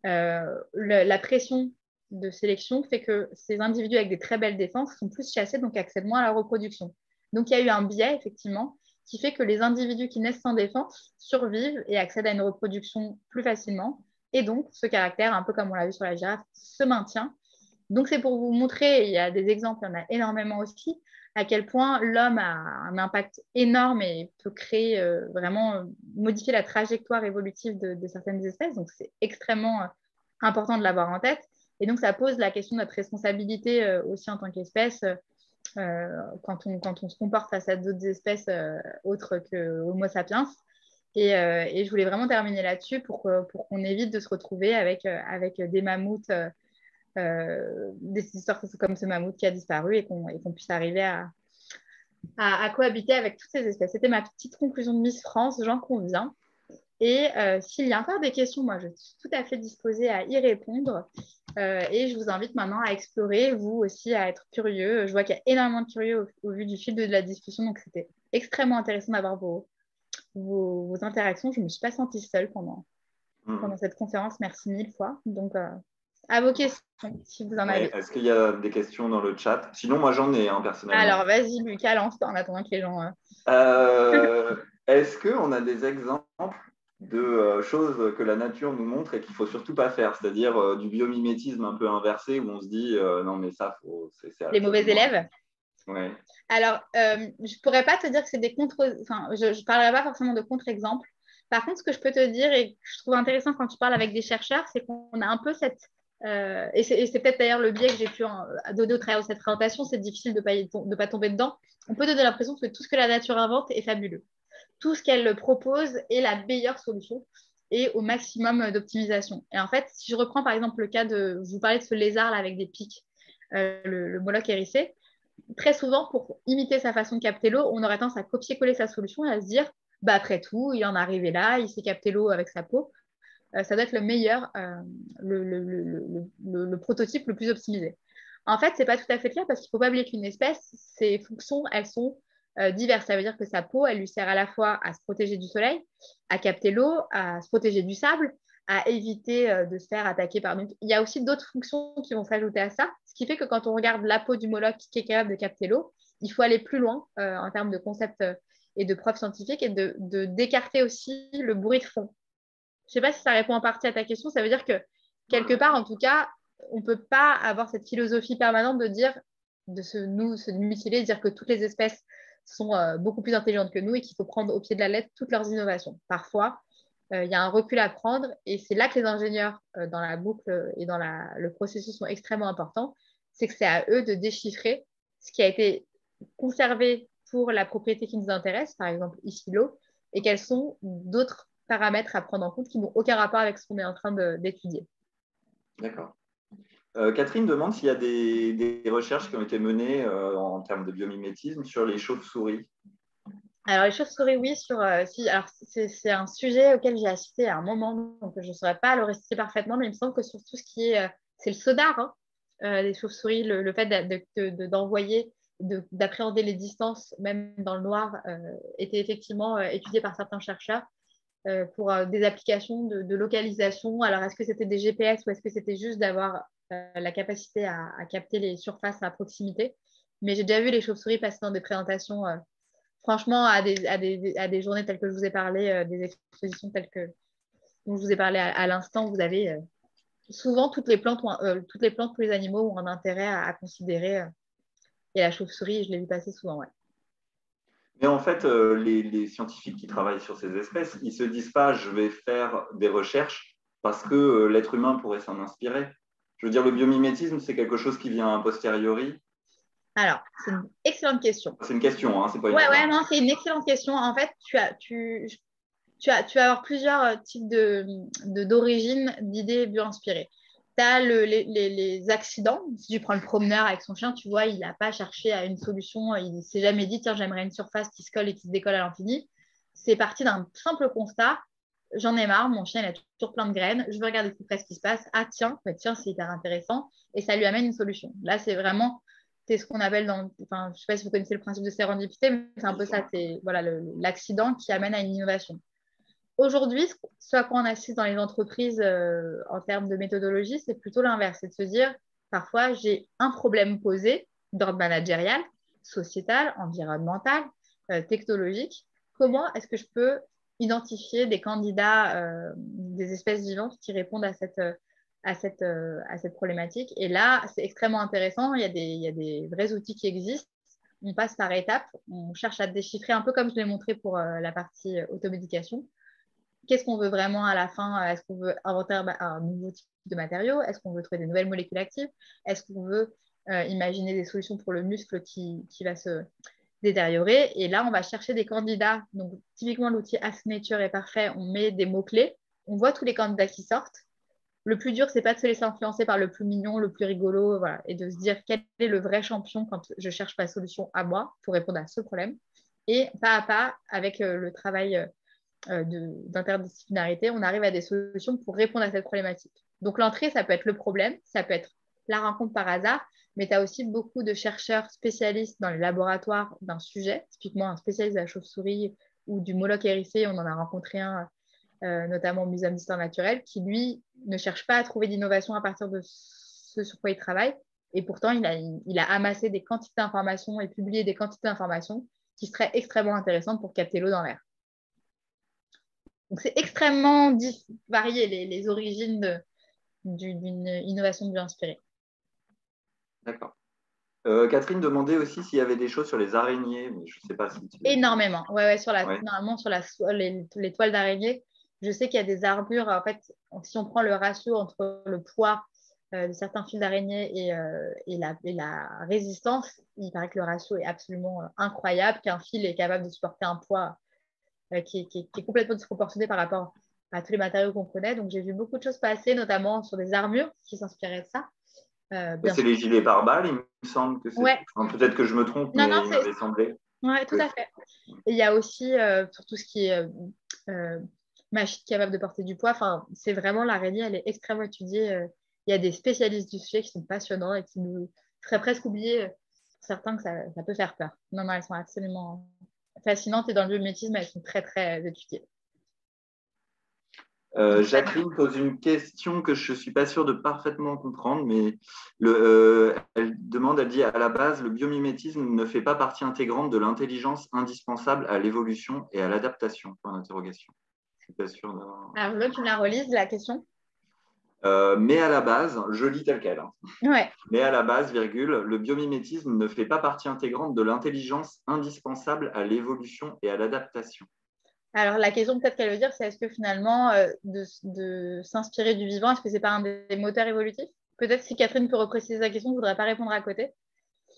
la pression de sélection fait que ces individus avec des très belles défenses sont plus chassés, donc accèdent moins à la reproduction. Donc, il y a eu un biais, effectivement, qui fait que les individus qui naissent sans défense survivent et accèdent à une reproduction plus facilement. Et donc, ce caractère, un peu comme on l'a vu sur la girafe, se maintient. Donc, c'est pour vous montrer, il y a des exemples, il y en a énormément aussi, à quel point l'homme a un impact énorme et peut créer vraiment, modifier la trajectoire évolutive de certaines espèces. Donc, c'est extrêmement important de l'avoir en tête. Et donc, ça pose la question de notre responsabilité aussi en tant qu'espèce quand on se comporte face à d'autres espèces autres que Homo sapiens. Et je voulais vraiment terminer là-dessus pour qu'on évite de se retrouver avec des mammouths, des histoires comme ce mammouth qui a disparu et qu'on puisse arriver à cohabiter avec toutes ces espèces. C'était ma petite conclusion de Miss France, j'en conviens. Et s'il y a encore des questions, moi, je suis tout à fait disposée à y répondre. Et je vous invite maintenant à explorer, vous aussi, à être curieux. Je vois qu'il y a énormément de curieux au vu du fil de la discussion, donc c'était extrêmement intéressant d'avoir vos interactions. Je ne me suis pas sentie seule pendant cette conférence. Merci mille fois. Donc, à vos questions, si vous en avez. Est-ce qu'il y a des questions dans le chat? Sinon, moi, j'en ai, personnellement. Alors, vas-y, Lucas, lance-toi en attendant que les gens... Est-ce qu'on a des exemples de choses que la nature nous montre et qu'il ne faut surtout pas faire, c'est-à-dire du biomimétisme un peu inversé où on se dit non mais ça c'est les mauvais élèves. Ouais. Alors je ne pourrais pas te dire que c'est des je ne parlerai pas forcément de contre-exemples. Par contre, ce que je peux te dire et que je trouve intéressant quand tu parles avec des chercheurs, c'est qu'on a un peu cette et c'est peut-être d'ailleurs le biais que j'ai pu donner au travers de cette présentation, c'est difficile de ne pas tomber dedans. On peut donner l'impression que tout ce que la nature invente est fabuleux. Tout ce qu'elle propose est la meilleure solution et au maximum d'optimisation. Et en fait, si je reprends par exemple le cas de, vous parlez de ce lézard là avec des pics, le Moloch hérissé, très souvent pour imiter sa façon de capter l'eau, on aurait tendance à copier-coller sa solution et à se dire, après tout, il en est arrivé là, il s'est capté l'eau avec sa peau. Ça doit être le meilleur, le prototype le plus optimisé. En fait, ce n'est pas tout à fait clair parce qu'il ne faut pas oublier qu'une espèce, ses fonctions, elles sont diverses. Ça veut dire que sa peau, elle lui sert à la fois à se protéger du soleil, à capter l'eau, à se protéger du sable, à éviter de se faire attaquer par... Donc, il y a aussi d'autres fonctions qui vont s'ajouter à ça, ce qui fait que quand on regarde la peau du Moloch qui est capable de capter l'eau, il faut aller plus loin en termes de concepts et de preuves scientifiques et d'écarter aussi le bruit de fond. Je ne sais pas si ça répond en partie à ta question. Ça veut dire que, quelque part, en tout cas, on ne peut pas avoir cette philosophie permanente de dire, de se mutiler, de dire que toutes les espèces sont beaucoup plus intelligentes que nous et qu'il faut prendre au pied de la lettre toutes leurs innovations. Parfois, il y a un recul à prendre et c'est là que les ingénieurs dans la boucle et dans le processus sont extrêmement importants. C'est que c'est à eux de déchiffrer ce qui a été conservé pour la propriété qui nous intéresse, par exemple ici l'eau, et quels sont d'autres paramètres à prendre en compte qui n'ont aucun rapport avec ce qu'on est en train d'étudier. D'accord. Catherine demande s'il y a des recherches qui ont été menées en termes de biomimétisme sur les chauves-souris. Alors, les chauves-souris, oui, alors c'est un sujet auquel j'ai assisté à un moment, donc je ne saurais pas le réciter parfaitement, mais il me semble que sur tout ce qui est, c'est le SODAR, hein, les chauves-souris, le fait d'envoyer, d'appréhender les distances, même dans le noir, était effectivement étudié par certains chercheurs pour des applications de localisation. Alors, est-ce que c'était des GPS ou est-ce que c'était juste d'avoir la capacité à capter les surfaces à proximité? Mais j'ai déjà vu les chauves-souris passer dans des présentations. Franchement, à des journées telles que je vous ai parlé, des expositions telles que dont je vous ai parlé à l'instant, vous avez souvent toutes les plantes, tous les animaux ont un intérêt à considérer. Et la chauve-souris, je l'ai vu passer souvent, ouais. Mais en fait, les scientifiques qui travaillent sur ces espèces, ils ne se disent pas je vais faire des recherches parce que l'être humain pourrait s'en inspirer. Je veux dire, le biomimétisme, c'est quelque chose qui vient a posteriori. Alors, c'est une excellente question. C'est une question, hein, c'est pas une Ouais, réponse. non, c'est une excellente question. En fait, tu vas avoir plusieurs types d'origines d'idées bio-inspirées. Tu as les accidents. Si tu prends le promeneur avec son chien, tu vois, il n'a pas cherché à une solution. Il ne s'est jamais dit, tiens, j'aimerais une surface qui se colle et qui se décolle à l'infini. C'est parti d'un simple constat. J'en ai marre, mon chien il a toujours plein de graines. Je veux regarder plus près ce qui se passe. Ah, tiens, c'est hyper intéressant. Et ça lui amène une solution. Là, c'est ce qu'on appelle enfin, je ne sais pas si vous connaissez le principe de sérendipité, mais c'est un peu ça. C'est voilà, l'accident qui amène à une innovation. Aujourd'hui, ce à quoi on assiste dans les entreprises en termes de méthodologie, c'est plutôt l'inverse. C'est de se dire, parfois, j'ai un problème posé d'ordre managérial, sociétal, environnemental, technologique. Comment est-ce que je peux identifier des candidats, des espèces vivantes qui répondent à cette problématique? Et là, c'est extrêmement intéressant. Il y a des vrais outils qui existent. On passe par étapes. On cherche à déchiffrer, un peu comme je l'ai montré pour la partie automédication. Qu'est-ce qu'on veut vraiment à la fin? Est-ce qu'on veut inventer un nouveau type de matériau? Est-ce qu'on veut trouver des nouvelles molécules actives? Est-ce qu'on veut imaginer des solutions pour le muscle qui va se détériorer? Et là, on va chercher des candidats. Donc, typiquement, l'outil Ask Nature est parfait. On met des mots-clés. On voit tous les candidats qui sortent. Le plus dur, c'est pas de se laisser influencer par le plus mignon, le plus rigolo, voilà, et de se dire quel est le vrai champion quand je cherche ma solution à moi pour répondre à ce problème. Et pas à pas, avec le travail d'interdisciplinarité, on arrive à des solutions pour répondre à cette problématique. Donc l'entrée, ça peut être le problème, ça peut être la rencontre par hasard, mais tu as aussi beaucoup de chercheurs spécialistes dans les laboratoires d'un sujet, typiquement un spécialiste de la chauve-souris ou du moloch hérissé, on en a rencontré un notamment au Muséum d'histoire naturelle, qui lui ne cherche pas à trouver d'innovation à partir de ce sur quoi il travaille, et pourtant il a amassé des quantités d'informations et publié des quantités d'informations qui seraient extrêmement intéressantes pour capter l'eau dans l'air. Donc, c'est extrêmement varié les origines d'une innovation bio-inspirée. D'accord. Catherine demandait aussi s'il y avait des choses sur les araignées, mais je ne sais pas si tu... Énormément. Ouais, Ouais. normalement, sur les toiles d'araignée, je sais qu'il y a des armures. En fait, si on prend le ratio entre le poids de certains fils d'araignée et la résistance, il paraît que le ratio est absolument incroyable, qu'un fil est capable de supporter un poids qui est complètement disproportionné par rapport à tous les matériaux qu'on connaît. Donc, j'ai vu beaucoup de choses passer, notamment sur des armures qui s'inspiraient de ça. Bien C'est sûr. les gilets pare-balles, il me semble que c'est... Ouais. Enfin, peut-être que je me trompe, Non, non, mais il m'avait semblé. ouais, tout que- à fait. Et il y a aussi, sur tout ce qui est euh, machine capable de porter du poids, enfin, c'est vraiment l'araignée, elle est extrêmement étudiée. Il y a des spécialistes du sujet qui sont passionnants et qui nous feraient presque oublier certains que ça peut faire peur. Non, non, elles sont absolument fascinantes et dans le biomimétisme, elles sont très, très étudiées. Jacqueline pose une question que je ne suis pas sûr de parfaitement comprendre, mais elle demande, elle dit à la base, le biomimétisme ne fait pas partie intégrante de l'intelligence indispensable à l'évolution et à l'adaptation. Point d'interrogation. Je suis pas sûr d'avoir... Alors, là, tu me la relises, la question? Mais à la base, je lis tel quel. Hein. Ouais. Mais à la base, virgule, le biomimétisme ne fait pas partie intégrante de l'intelligence indispensable à l'évolution et à l'adaptation. Alors, la question peut-être qu'elle veut dire, c'est est-ce que finalement, de s'inspirer du vivant, est-ce que c'est pas un des moteurs évolutifs? Peut-être si Catherine peut repréciser sa question, je ne voudrais pas répondre à côté.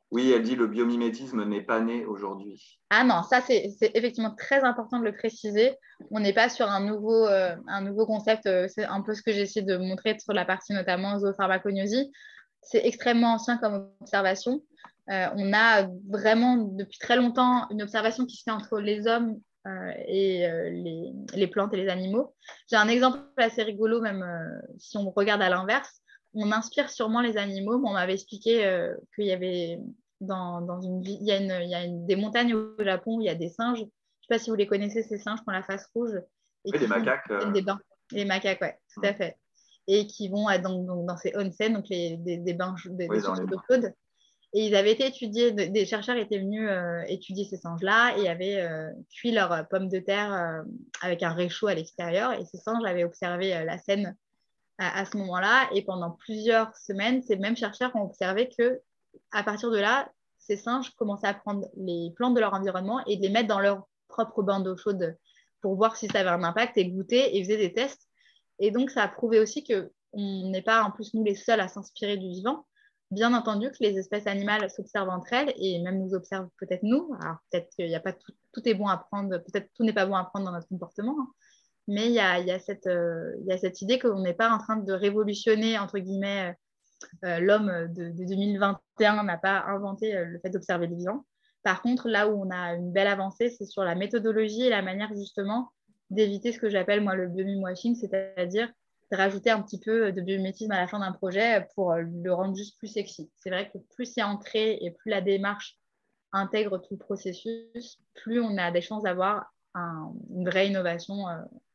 Oui, elle dit le biomimétisme n'est pas né aujourd'hui. Ah non, ça c'est effectivement très important de le préciser. On n'est pas sur un nouveau concept. C'est un peu ce que j'ai essayé de montrer sur la partie notamment zoopharmacognosie. C'est extrêmement ancien comme observation. On a vraiment depuis très longtemps une observation qui se fait entre les hommes et les plantes et les animaux. J'ai un exemple assez rigolo, même si on regarde à l'inverse. On inspire sûrement les animaux. Bon, on m'avait expliqué qu'il y avait dans une ville, il y a des montagnes au Japon où il y a des singes. Je ne sais pas si vous les connaissez, ces singes qui ont la face rouge et Oui, qui les font macaques. des bains. Les macaques, ouais, tout à fait. Et qui vont dans ces onsen, donc des bains, des Oui, dans sources les d'eau bains. chaude. Et ils avaient été étudiés, des chercheurs étaient venus étudier ces singes-là et avaient cuit leurs pommes de terre avec un réchaud à l'extérieur. Et ces singes avaient observé la scène à ce moment-là. Et pendant plusieurs semaines, ces mêmes chercheurs ont observé que à partir de là, ces singes commençaient à prendre les plantes de leur environnement et de les mettre dans leur propre bain d'eau chaude pour voir si ça avait un impact et goûter et faisaient des tests. Et donc, ça a prouvé aussi qu'on n'est pas en plus nous les seuls à s'inspirer du vivant. Bien entendu que les espèces animales s'observent entre elles et même nous observent peut-être nous. Alors peut-être qu'il n'y a pas tout est bon à prendre, peut-être tout n'est pas bon à prendre dans notre comportement, hein. Mais il y a cette idée qu'on n'est pas en train de révolutionner, entre guillemets, l'homme de 2021 n'a pas inventé le fait d'observer le vivant. Par contre, là où on a une belle avancée, c'est sur la méthodologie et la manière justement d'éviter ce que j'appelle moi le biomimwashing, c'est-à-dire de rajouter un petit peu de biomimétisme à la fin d'un projet pour le rendre juste plus sexy. C'est vrai que plus c'est ancré et plus la démarche intègre tout le processus, plus on a des chances d'avoir une vraie innovation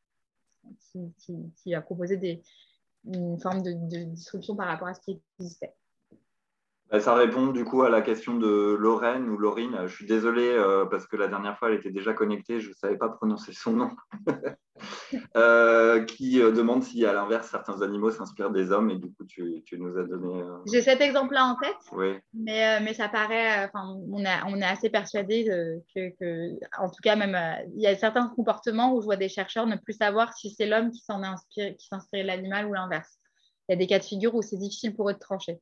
qui a proposé une forme de disruption par rapport à ce qui existait. Ça répond du coup à la question de Lorraine ou Laurine. Je suis désolé parce que la dernière fois, elle était déjà connectée, je ne savais pas prononcer son nom. Qui demande si, à l'inverse, certains animaux s'inspirent des hommes. Et du coup, tu nous as donné. J'ai cet exemple-là en tête, Oui. mais ça paraît, on est assez persuadé en tout cas, même, il y a certains comportements où je vois des chercheurs ne plus savoir si c'est l'homme qui s'inspirait de l'animal ou l'inverse. Il y a des cas de figure où c'est difficile pour eux de trancher.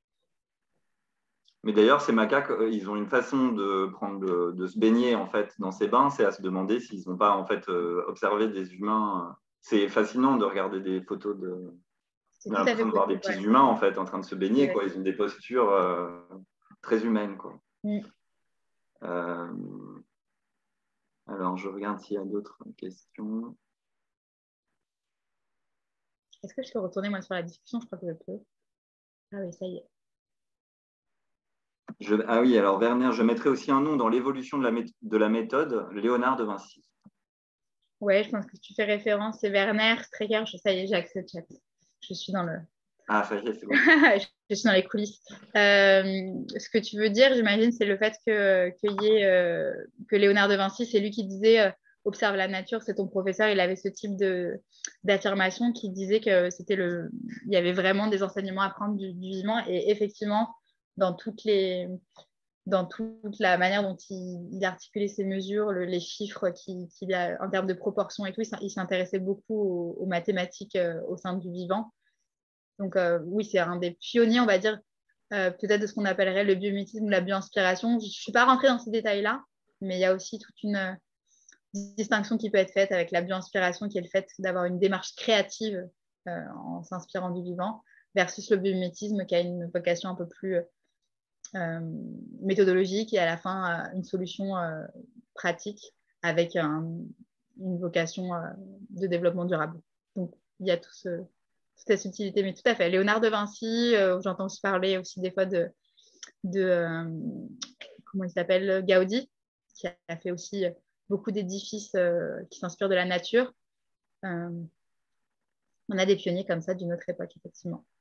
Mais d'ailleurs, ces macaques, ils ont une façon de prendre de se baigner en fait dans ces bains, c'est à se demander s'ils n'ont pas en fait observé des humains. C'est fascinant de regarder des photos de. C'est On a tout à fait l'impression de voir des possible, petits ouais. humains en fait en train de se baigner, quoi. Exact. Ils ont des postures très humaines, quoi. Mm. Euh, alors, je regarde s'il y a d'autres questions. Est-ce que je peux retourner moi sur la discussion? Je crois que je peux. Ah oui, ça y est. Ah oui, alors Werner, je mettrai aussi un nom dans l'évolution de la méthode, Léonard de Vinci. Ouais, je pense que tu fais référence, c'est Werner Strecker. Ça y est, j'ai accès au chat. Je suis dans le, Ah, ça y est, c'est bon. je suis dans les coulisses. Ce que tu veux dire, j'imagine, c'est le fait que Léonard de Vinci, c'est lui qui disait observe la nature, c'est ton professeur. Il avait ce type d'affirmation qui disait que il y avait vraiment des enseignements à prendre du vivant. Et effectivement, dans dans toute la manière dont il articulait ses mesures, les chiffres qu'il a en termes de proportions et tout, il s'intéressait beaucoup aux mathématiques au sein du vivant. Donc oui, c'est un des pionniers, on va dire, peut-être de ce qu'on appellerait le biomimétisme ou la bioinspiration. Je ne suis pas rentrée dans ces détails-là, mais il y a aussi toute une distinction qui peut être faite avec la bioinspiration, qui est le fait d'avoir une démarche créative en s'inspirant du vivant, versus le biomimétisme qui a une vocation un peu plus méthodologique et à la fin une solution pratique avec une vocation de développement durable. Donc il y a toute cette subtilité, mais tout à fait. Léonard de Vinci, j'entends aussi parler aussi des fois de comment il s'appelle, Gaudi, qui a fait aussi beaucoup d'édifices qui s'inspirent de la nature. On a des pionniers comme ça d'une autre époque, effectivement.